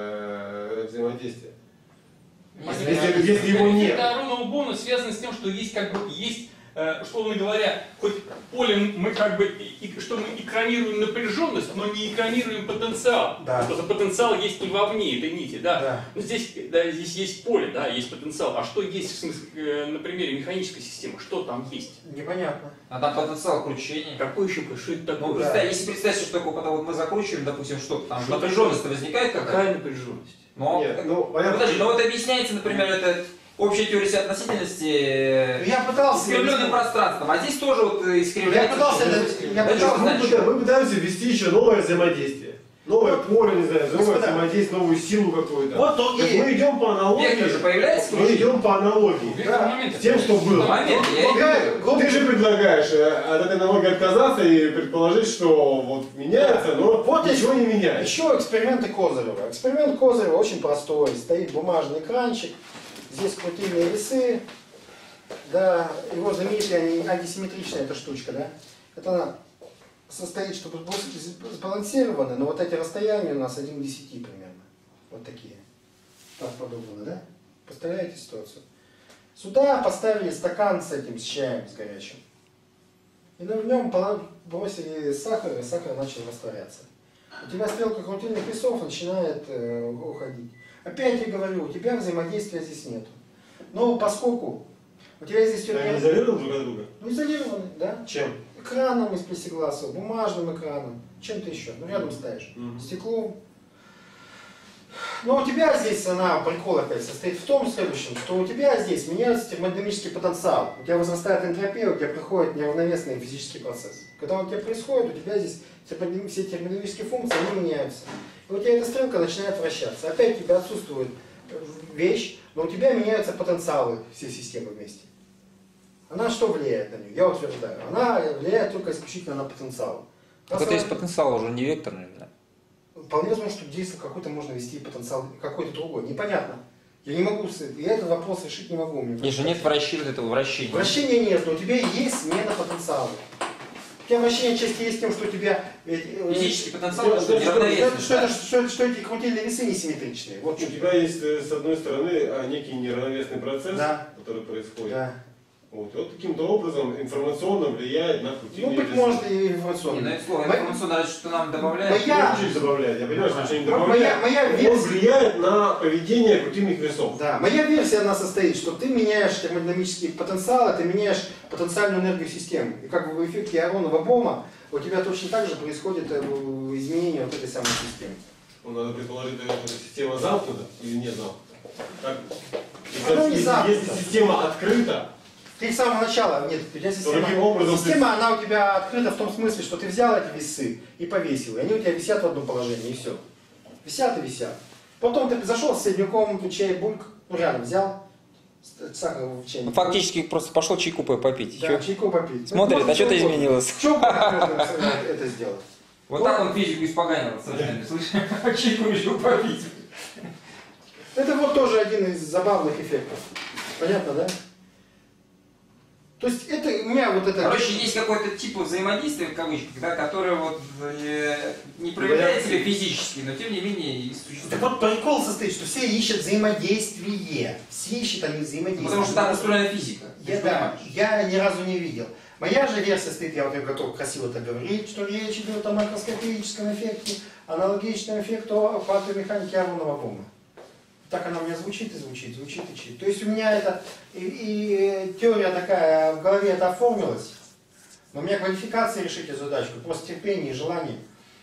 э, взаимодействие? Если, Если- если его нет. Эффект Ааронова Бона связан с тем, что есть, как бы, есть, э, условно говоря, хоть полем мы как бы, и- и- что мы экранируем напряженность, но не экранируем потенциал. Да. Потому что потенциал есть не вовне этой нити, да. Да. Но здесь, да, здесь есть поле, да, есть потенциал. А что есть в смысле, э, на примере механической системы? Что там есть? Непонятно. А там потенциал кручения. Какой еще, что это Ну, такое? да. представь, если представить, что такое, когда вот мы закручиваем, допустим, что-то там, Что напряженность возникает какая-то. Какая напряженность? Но, Нет, ну, ну, понятно. подожди, но вот объясняется, например, это общая теория относительности Ну, я пытался... искривленным пространством, а здесь тоже вот искривляется. Я пытался что- это- я это пытался- что Мы, значит? пыта- мы пытаемся ввести еще новое взаимодействие. Новое поле, не знаю, новое Господа. взаимодействие, новую силу какую-то. Вот То есть окей. мы идем по аналогии. Вектор же появляется? Мы идем по аналогии. Вектор Да. момента. С тем, что было. Момент, я и Играет говорю. Ты же предлагаешь э, от этой аналогии отказаться и предположить, что вот меняется, но Вот ничего не меняется. Еще эксперименты Козырева. Эксперимент Козырева очень простой. Стоит бумажный экранчик, здесь крутильные весы. Да, его знаменитая ани- антисимметричная эта штучка, да. Это она состоит, чтобы было сбалансировано, но вот эти расстояния у нас один к десяти примерно. Вот такие. Так подобно, да? Представляете ситуацию? Сюда поставили стакан с этим, с чаем, с горячим. И в нем бросили сахар, и сахар начал растворяться. У тебя стрелка крутильных весов начинает э, уходить. Опять я говорю, у тебя взаимодействия здесь нету. Но поскольку у тебя здесь все Они изолированы друг от друга? ну, изолированы, да? Чем? Экраном из плексигласа, бумажным экраном, чем-то еще. Ну, рядом ставишь. Мгм. Стеклом. Но у тебя здесь, она, прикол опять, состоит в том следующем, что у тебя здесь меняется термодинамический потенциал. У тебя возрастает энтропия, у тебя приходит неравновесный физический процесс. Когда он у тебя происходит, у тебя здесь термодин- все термодинамические функции, они меняются. И у тебя эта стрелка начинает вращаться. Опять у тебя отсутствует вещь, но у тебя меняются потенциалы всей системы вместе. Она что влияет на нее? Я утверждаю. Она влияет только исключительно на потенциал. Так Раз это есть она- потенциал уже не векторный, да? Вполне возможно, что действие какой-то можно вести потенциал какой-то другой. Непонятно. Я не могу, с- я этот вопрос решить не могу. Мне Если нет вращения, вот этого вращения. Вращения нет, но у тебя есть смена потенциала. У тебя вращение отчасти есть тем, что у тебя... э, э, Физический потенциал, что, это что, что, неравновесный, что, да. это- что, что эти крутильные весы несимметричные. Вот У что. тебя есть, э, с одной стороны, а, некий неравновесный процесс, Да. который происходит. Да. Вот, и вот таким-то образом информационно влияет на Ну, крутильные быть весы. может, и Не, информационно. ну это слово Моя- информационно, что нам добавляет. Моя- Ну, чуть добавляет, я понимаю, что ничего не Моя- добавляет. моя Он версия- влияет на поведение крутильных весов. Да, моя версия, она состоит, что ты меняешь термодинамический потенциал, ты меняешь потенциальную энергию системы. И как бы в эффекте Аронова-Бома у тебя точно так же происходит э, изменение вот этой самой системы. Ну, надо предположить, что эта система замкнута или не замкнута. Как- Если, Она не если- замкнута. если система открыта, Ты с самого начала, нет, у тебя система, каким образом ты- система, она у тебя открыта в том смысле, что ты взял эти весы и повесил, и они у тебя висят в одном положении, и все. Висят и висят. Потом ты зашел в соседнюю комнату, чай, бульк, ну реально взял, с- сахар в чайник. Ну, фактически просто пошел чайку попить. Да, Чё? чайку попить. Смотрит, Можно а что-то чего угодно. изменилось. Чего угодно можно это сделать. Вот так он физику испоганил, совершенно, слышишь? Чайку решил попить. Это вот тоже один из забавных эффектов. Понятно, да? То есть это у меня вот это... Короче, есть какой-то тип взаимодействия, в кавычках, да, которое вот э, не проявляет себя физически, но тем не менее и существует. Так вот прикол состоит, что все ищут взаимодействие. Все ищут они взаимодействие. Потому что так устроена физика. Ты Я, же да, понимаешь. я ни разу не видел. Моя же версия стоит, я вот ее готов красиво так говорить, что речь идет о макроскопическом эффекте, аналогичном эффекту квантовой механики Аронова-Бома. Так она у меня звучит и звучит, звучит и звучит. То есть у меня это и, и теория такая в голове это оформилась, но у меня квалификация решить эту задачку, просто терпение и желание.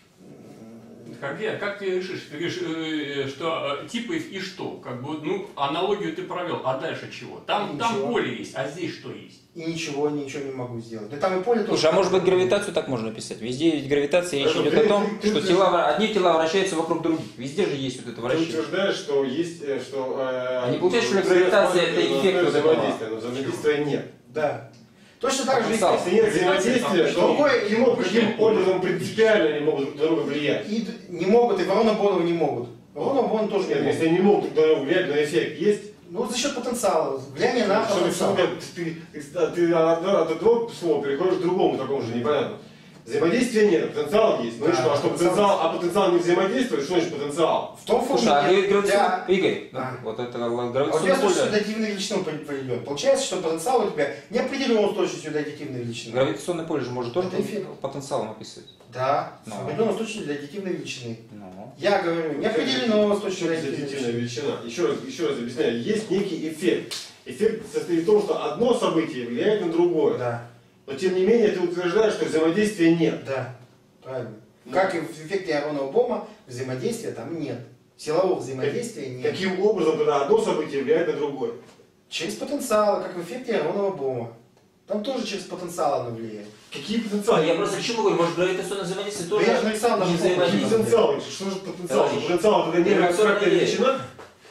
Как, я, как ты решишь? Ты говоришь, э, что э, типы и что? Как бы, ну, аналогию ты провел, а дальше чего? Там, там Ничего. поле есть, а здесь что есть? И ничего, ничего не могу сделать. Да там и поле тоже. Слушай, а может быть гравитацию так можно описать? Везде ведь гравитация, речь Хорошо, идет ты- о том, ты- ты- что ты- тела, вра- одни тела вращаются вокруг других. Везде же есть вот это ты вращение. утверждаешь, что есть, э, что... э, А не получается, что все гравитация это рассматривают эффект вот этого? взаимодействия, но взаимодействия нет. Да. Точно так же, Потенциал. если Если нет взаимодействия, Там то другое- каким, каким образом принципиально они могут друг на друга влиять? и д- не могут, и Воронов-Бонова не могут. Воронов-Бон тоже не Нет, могут. если они не могут друг на друга влиять, но эффект есть, Ну, за счет потенциала. Влияние на что потенциал. ты, ты, ты, ты от одного- от одного слова переходишь к другому, такому же, непонятно. Взаимодействия нет, а потенциал есть. Ну и Да, что, а что потенциал потенциал, а потенциал не взаимодействует, что значит потенциал? В том Слушай, а форме, гравитационный... для... Игорь, ну, А. вот это А у тебя гравитационное с точностью до поле... аддитивной величины определен. Получается, что потенциал у тебя не определен с точностью до аддитивной величины. Гравитационное поле же может тоже Это эффект. потенциалом описывать. Да, Ну. с определенной точностью до аддитивной величины. Ну. Я говорю, не определено с точностью до Что аддитивной аддитивная величины. величина? Еще раз, еще раз объясняю. Есть некий эффект. Эффект состоит в том, что одно событие влияет на другое. Да, Но тем не менее ты утверждаешь, что взаимодействия нет. да, правильно. Ну. Как и в эффекте Аронова-Бома, взаимодействия там нет. Силового взаимодействия нет. Каким образом тогда одно событие влияет на другое? Через потенциал, как в эффекте Аронова-Бома. Там тоже через потенциал оно влияет. Какие потенциалы? Я просто к чему говорю, может гравитационное взаимодействие Да тоже я же нарисовал не даже Какие взаимодействие. потенциалы? Что же потенциал? Товарищ. Что потенциал это не Гравитационная абстрактная вещь. величина?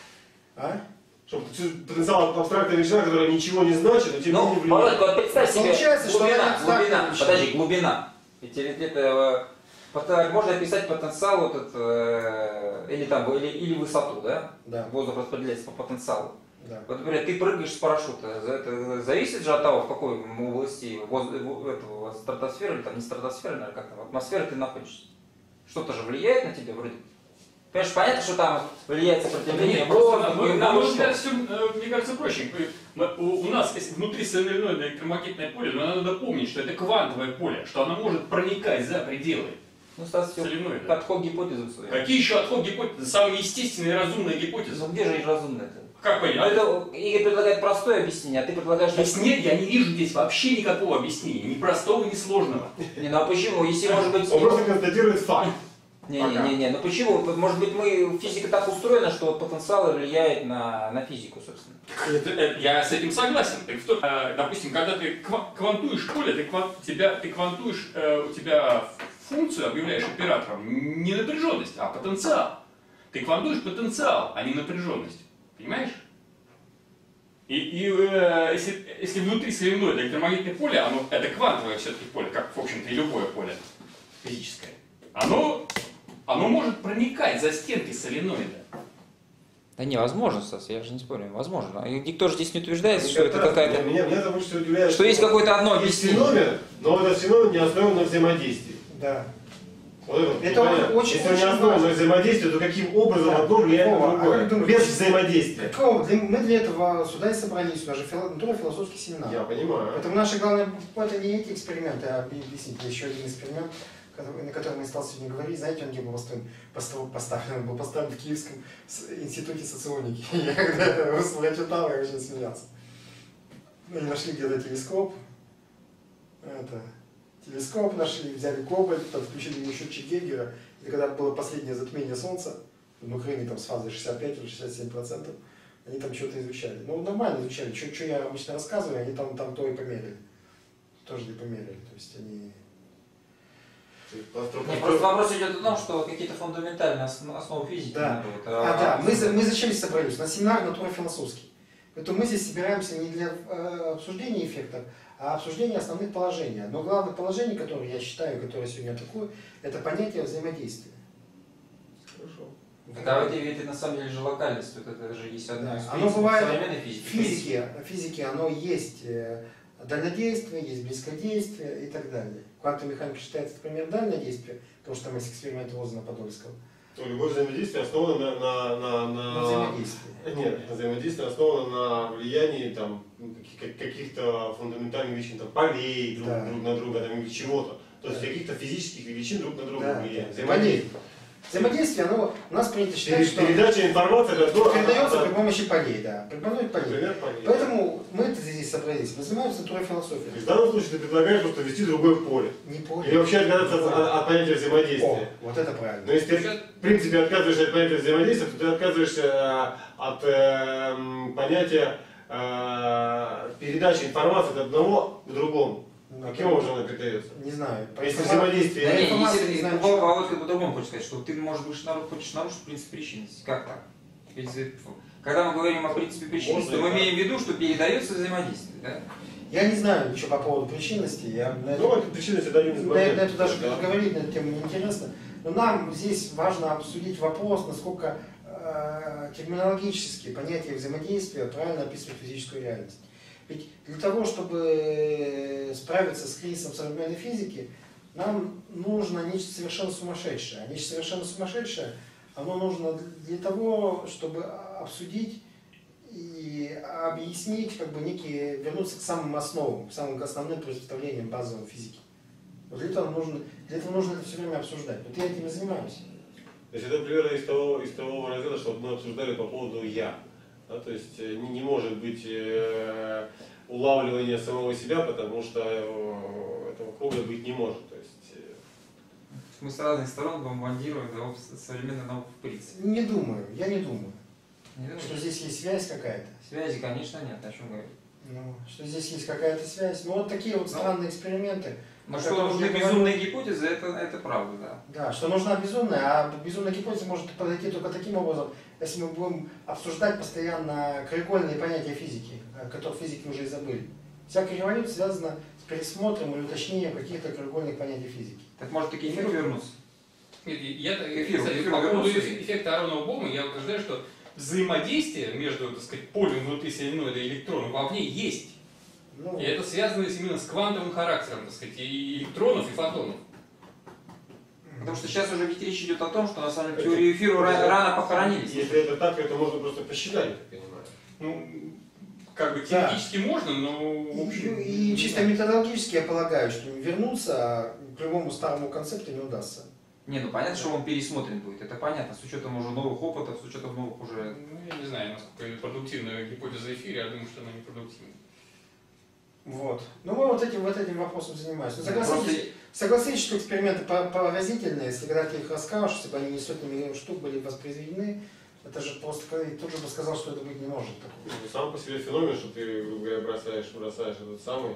А? Что потенциал это абстрактная величина, которая ничего не значит, но тем не Ну, менее влияет. Володь, вот представь себе, Получается, что она глубина, не абстрактная глубина, величина. подожди, глубина. Ведь это, это, пото- можно описать потенциал вот этот, э, или там, или, или высоту, да? Да, Воздух распределяется по потенциалу. да. Вот, например, ты прыгаешь с парашюта, за это зависит же от того, в какой области воз- в- этого стратосферы, или там не стратосферы, наверное, как там, атмосферы ты находишься. Что-то же влияет на тебя вроде. Понимаешь, понятно, что там влияет сопротивление Нет, просто, воздуха, на, и на ну, мой что? взгляд, все, мне кажется, проще. Мы- У, у нас есть внутри соляное электромагнитное поле, но надо помнить, что это квантовое поле, что оно может проникать за пределы Ну, Стас, все соляной. подход гипотезы своей. Какие еще отход гипотезы? Самые естественные и разумные гипотезы. Ну, где же разумно это? Как Ну, понять? это Игорь предлагает простое объяснение, а ты предлагаешь... Здесь нет, я не вижу здесь вообще никакого объяснения, ни простого, ни сложного. Не, ну а почему? Если, может быть... Он просто констатирует факт. Не-не-не, ну почему? Может быть, мы, физика так устроена, что вот потенциал влияет на, на физику, собственно. Это- это- Я с этим согласен. Так в то- э, допустим, когда ты ква- квантуешь поле, ты, кван- тебя, ты квантуешь, э, у тебя функцию объявляешь оператором не напряженность, а потенциал. Ты квантуешь потенциал, а не напряженность. Понимаешь? И, и э, если, если внутри соляное электромагнитное поле, оно, это квантовое все-таки поле, как, в общем-то, и любое поле физическое, оно, оно может проникать за стенки соленоида. Да невозможно, Стас, я же не спорю, возможно. И никто же здесь не утверждает, что это какая-то... Меня, меня это больше всего удивляет, Что есть какое-то одно есть объяснение. феномен, но этот феномен не основан на взаимодействии. Да. Вот это, Это понятно. очень, Если очень не основано важно. на взаимодействии, то каким образом Да. одно влияет Вова, на а другое? как думаешь, Без почему- взаимодействия. Какого? Для- Мы для этого сюда и собрались, у нас же фило- натуро-философский семинар. Я понимаю. Поэтому наше главное, это не эти эксперименты, а объяснить еще один эксперимент, который- на котором я стал сегодня говорить. Знаете, он где был построен? Постро- поставлен, он был поставлен в Киевском с- институте соционики. Я когда это русло читал, я очень смеялся. Они нашли где-то телескоп, это, телескоп нашли, взяли кобальт, там, включили ему счетчик Гейгера, и когда было последнее затмение Солнца, в Украине там с фазой шестьдесят пять или шестьдесят семь процентов, они там что-то изучали. Ну, нормально изучали, что я обычно рассказываю, они там, там то и померили. Тоже не померили, то есть они... Не, просто вопрос идет о том, что какие-то фундаментальные основ- основы физики Да. надо вот, А, да, мы, за- мы зачем здесь собрались? На семинар натуро-философский. Поэтому мы здесь собираемся не для э, обсуждения эффектов, а обсуждения основных положений. Но главное положение, которое я считаю, которое я сегодня атакую, это понятие взаимодействия. Хорошо. Так, а вот это на самом деле же локальность, вот это же есть одно Да. из Оно принципов бывает современной В физики. физике, в физике оно есть э, дальнодействие, есть близкодействие и так далее. Квантовая механика считается, например, дальнодействие, потому что там есть эксперименты Лозана-Подольского. То любое взаимодействие основано на, на, на, на... Но взаимодействие. Нет, взаимодействие основано на влиянии там, ну, каких- каких-то фундаментальных величин, там, полей друг, Да. друг на друга, там, или чего-то. То есть Да. каких-то физических величин друг на друга Да, влияет. да. Взаимодействие. Взаимодействие, оно у нас принято считать, Пере- что Передача информации это то, передается это- при помощи полей, да. При помощи полей. Например, полей. Поэтому мы здесь собрались, мы занимаемся То натурофилософией. есть в данном случае ты предлагаешь просто ввести другое поле. Не поле. Или вообще отказаться Не от, поле. от понятия О, взаимодействия. вот это правильно. Но если ты в принципе отказываешься от понятия взаимодействия, то ты отказываешься э, от э, м, понятия э, передачи информации от одного к другому. Ну, Каким образом она передается? Не знаю. По Если информации- взаимодействие... Да, не, информации если не ты знаем, Вова, что- Володя по-другому хочешь сказать, что ты, может быть, нару- хочешь нарушить принцип причинности. Как так? Если- Когда мы говорим о принципе причинности, то Можно мы и так. имеем в виду, что передается взаимодействие. Да? Я не знаю ничего по поводу причинности. Я на Ну, это причина всегда не На это, на это даже да. говорить на эту тему неинтересно. Но нам здесь важно обсудить вопрос, насколько э, терминологически понятие взаимодействия правильно описывает физическую реальность. Ведь для того, чтобы справиться с кризисом современной физики, нам нужно нечто совершенно сумасшедшее. А нечто совершенно сумасшедшее, оно нужно для того, чтобы обсудить и объяснить, как бы некие, вернуться к самым основам, к самым основным представлениям базовой физики. Вот для этого нужно, для этого нужно это все время обсуждать. Вот я этим и занимаюсь. То есть это примерно из того, из того раздела, что мы обсуждали по поводу «я». Да, то есть э, не, не может быть э, улавливания самого себя, потому что э, этого круга быть не может. То есть, э, Мы с разных сторон бомбардируем да, современную науку в принципе. Не думаю, я не думаю, Не думаешь? что здесь есть связь какая-то. Связи, конечно, нет, о чем говорить. Ну, что здесь есть какая-то связь. Ну, вот такие вот странные эксперименты. Но о что которых нужны я говорю. безумные гипотезы, это, это правда, да. Да, что нужна безумная, а безумная гипотеза может подойти только таким образом, если мы будем обсуждать постоянно краеугольные понятия физики, о которых физики уже и забыли. Всякая революция связана с пересмотром или уточнением каких-то краеугольных понятий физики. Так может к эфиру вернуться? Нет, Я, Эфир, кстати, эфир по поводу вернулся. эф- эффекта Аронова Бома, я утверждаю, что взаимодействие между, так сказать, полем внутри соленоида и электроном вовне есть. Ну, И это связано именно с квантовым характером, так сказать, и электронов, и фотонов. Потому что сейчас уже ведь речь идет о том, что на самом деле теорию эфира ра- рано похоронились. если это так, это можно просто посчитать, я так понимаю. Ну, как бы Да. теоретически можно, но в общем... и, и не чисто знаю. методологически я полагаю, что вернуться к любому старому концепту не удастся. Не, ну понятно, что он пересмотрен будет, это понятно, с учетом уже новых опытов, с учетом новых уже... Ну, я не знаю, насколько продуктивная гипотеза эфира, я думаю, что она не продуктивна. Вот. Ну мы вот этим, вот этим вопросом занимаемся. Ну, согласитесь, Просто согласитесь, что эксперименты по- поразительные, если когда ты их расскажешь, если бы они не сотни миллионов штук были воспроизведены, это же просто тут же бы сказал, что это быть не может. Ну, Сам по себе феномен, что ты, грубо говоря, бросаешь, бросаешь этот самый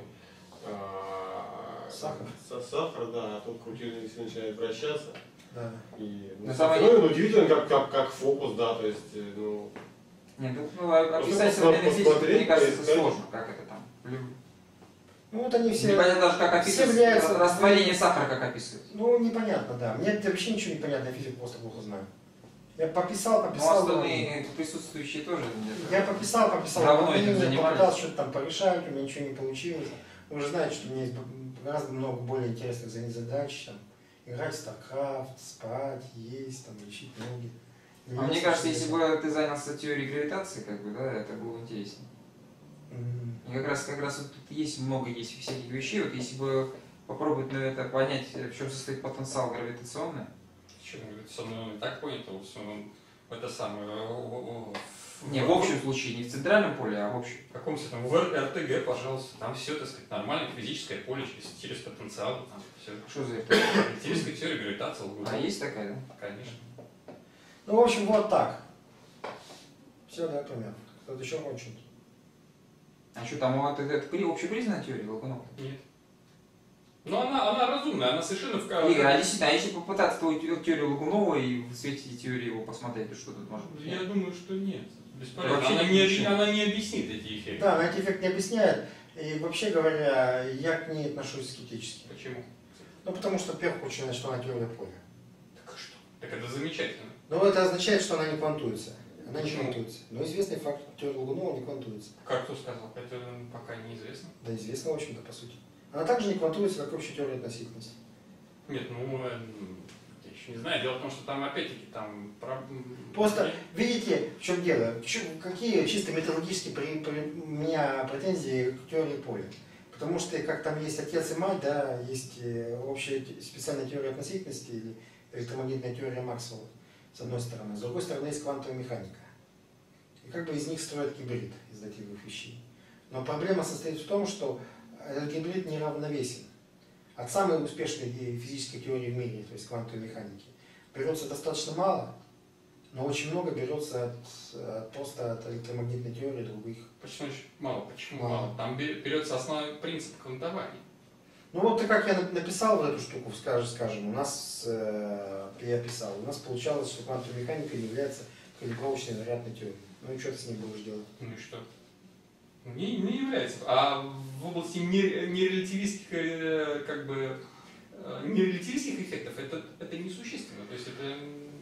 а, Сахар. са- сахар, да, а тут крутильник начинает вращаться. Да. И, ну, На сам самом феномен удивительно, как, как, как фокус, да, то есть, э, ну, Не, ну, ну, а- описать Просто современную физику, посмотреть, мне кажется, это поискать. сложно, как это там. Ну вот они все... Непонятно даже, как все описывать влияются- растворение сахара, как описывать. Ну непонятно, да. Мне это вообще ничего не понятно, я физику просто плохо знаю. Я пописал, Ну, пописал. остальные присутствующие тоже где-то. Я пописал, пописал, Равно этим уравнение, занимались. попытался что-то там порешать, у меня ничего не получилось. Вы же знаете, что у меня есть гораздо много более интересных задач, там, играть в StarCraft, спать, есть, там, лечить ноги. А мне кажется, если бы ты занялся теорией гравитации, как бы, да, это было интереснее. Mm. И как раз, как раз вот тут есть много есть всяких вещей. Вот если бы попробовать на это понять, в чем состоит потенциал гравитационный. Почему гравитационный он и так понят, а все, он это самое. Не, в общем случае, не в центральном поле, а в общем. В каком там в эр тэ гэ, пожалуйста, там все, так сказать, нормальное физическое поле через, через потенциал, там все. Что за это? Теоретическая теория гравитации, лгунов. А есть такая, да? Конечно. Ну, в общем, вот так. Все, да, примерно. Кто-то еще хочет? А что там, это, это, это общепризнанная теория Логунова? Нет. Но она, она разумная, она совершенно в Игорь, а действительно, а если попытаться твою теорию Логунова и в свете теории его посмотреть, то что тут может быть? Я думаю, что нет. Бесполезно. Вообще Она не не, она не объяснит эти эффекты. Да, она эти эффекты не объясняет. И вообще говоря, я к ней отношусь скептически. Почему? Ну, потому что, во-первых, очень начала она теория поля. Так а что? Так это замечательно. Но это означает, что она не квантуется. Она не Почему? квантуется. Но известный факт, теория Логунова не квантуется. Как кто сказал? Это пока неизвестно. Да, известно, в общем-то, по сути. Она также не квантуется, как общая теория относительности. Нет, ну, э, я еще не знаю. Дело в том, что там опять-таки там... про- Просто, видите, в чем дело? В чем- какие чисто методологические при, при- у меня претензии к теории поля? Потому что, как там есть отец и мать, да, есть э, общая те- специальная теория относительности или электромагнитная теория Максвелла, с одной стороны. С другой стороны, есть квантовая механика. И как бы из них строят гибрид из этих двух вещей. Но проблема состоит в том, что этот гибрид неравновесен. От самой успешной физической теории в мире, то есть квантовой механики, берется достаточно мало, но очень много берется от, от, просто от электромагнитной теории других. Почему значит мало? Почему Мало. мало? Там бе- берется основной принцип квантования. Ну вот и как я нап- написал в эту штуку, скажем, скажем у нас, э, я писал, у нас получалось, что квантовая механика не является калибровочной зарядной теорией. Ну и что ты с ней будешь делать? Ну и что? Не, не является. А в области не- нерелятивистских, э, как бы, э, нерелятивистских эффектов это, это несущественно. То есть это...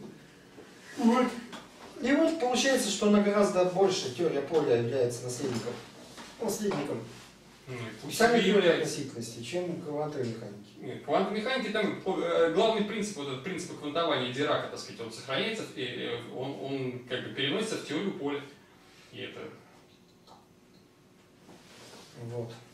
Вот. И вот получается, что она гораздо больше, теория поля является наследником, наследником Ну, и пусть самой себе теории является. относительности, чем квантовой механики. Нет, квантовой механики там э, главный принцип, вот этот принцип квантования Дирака, так сказать, он сохраняется, и, э, он, он как бы переносится в теорию поля. И это... Вот.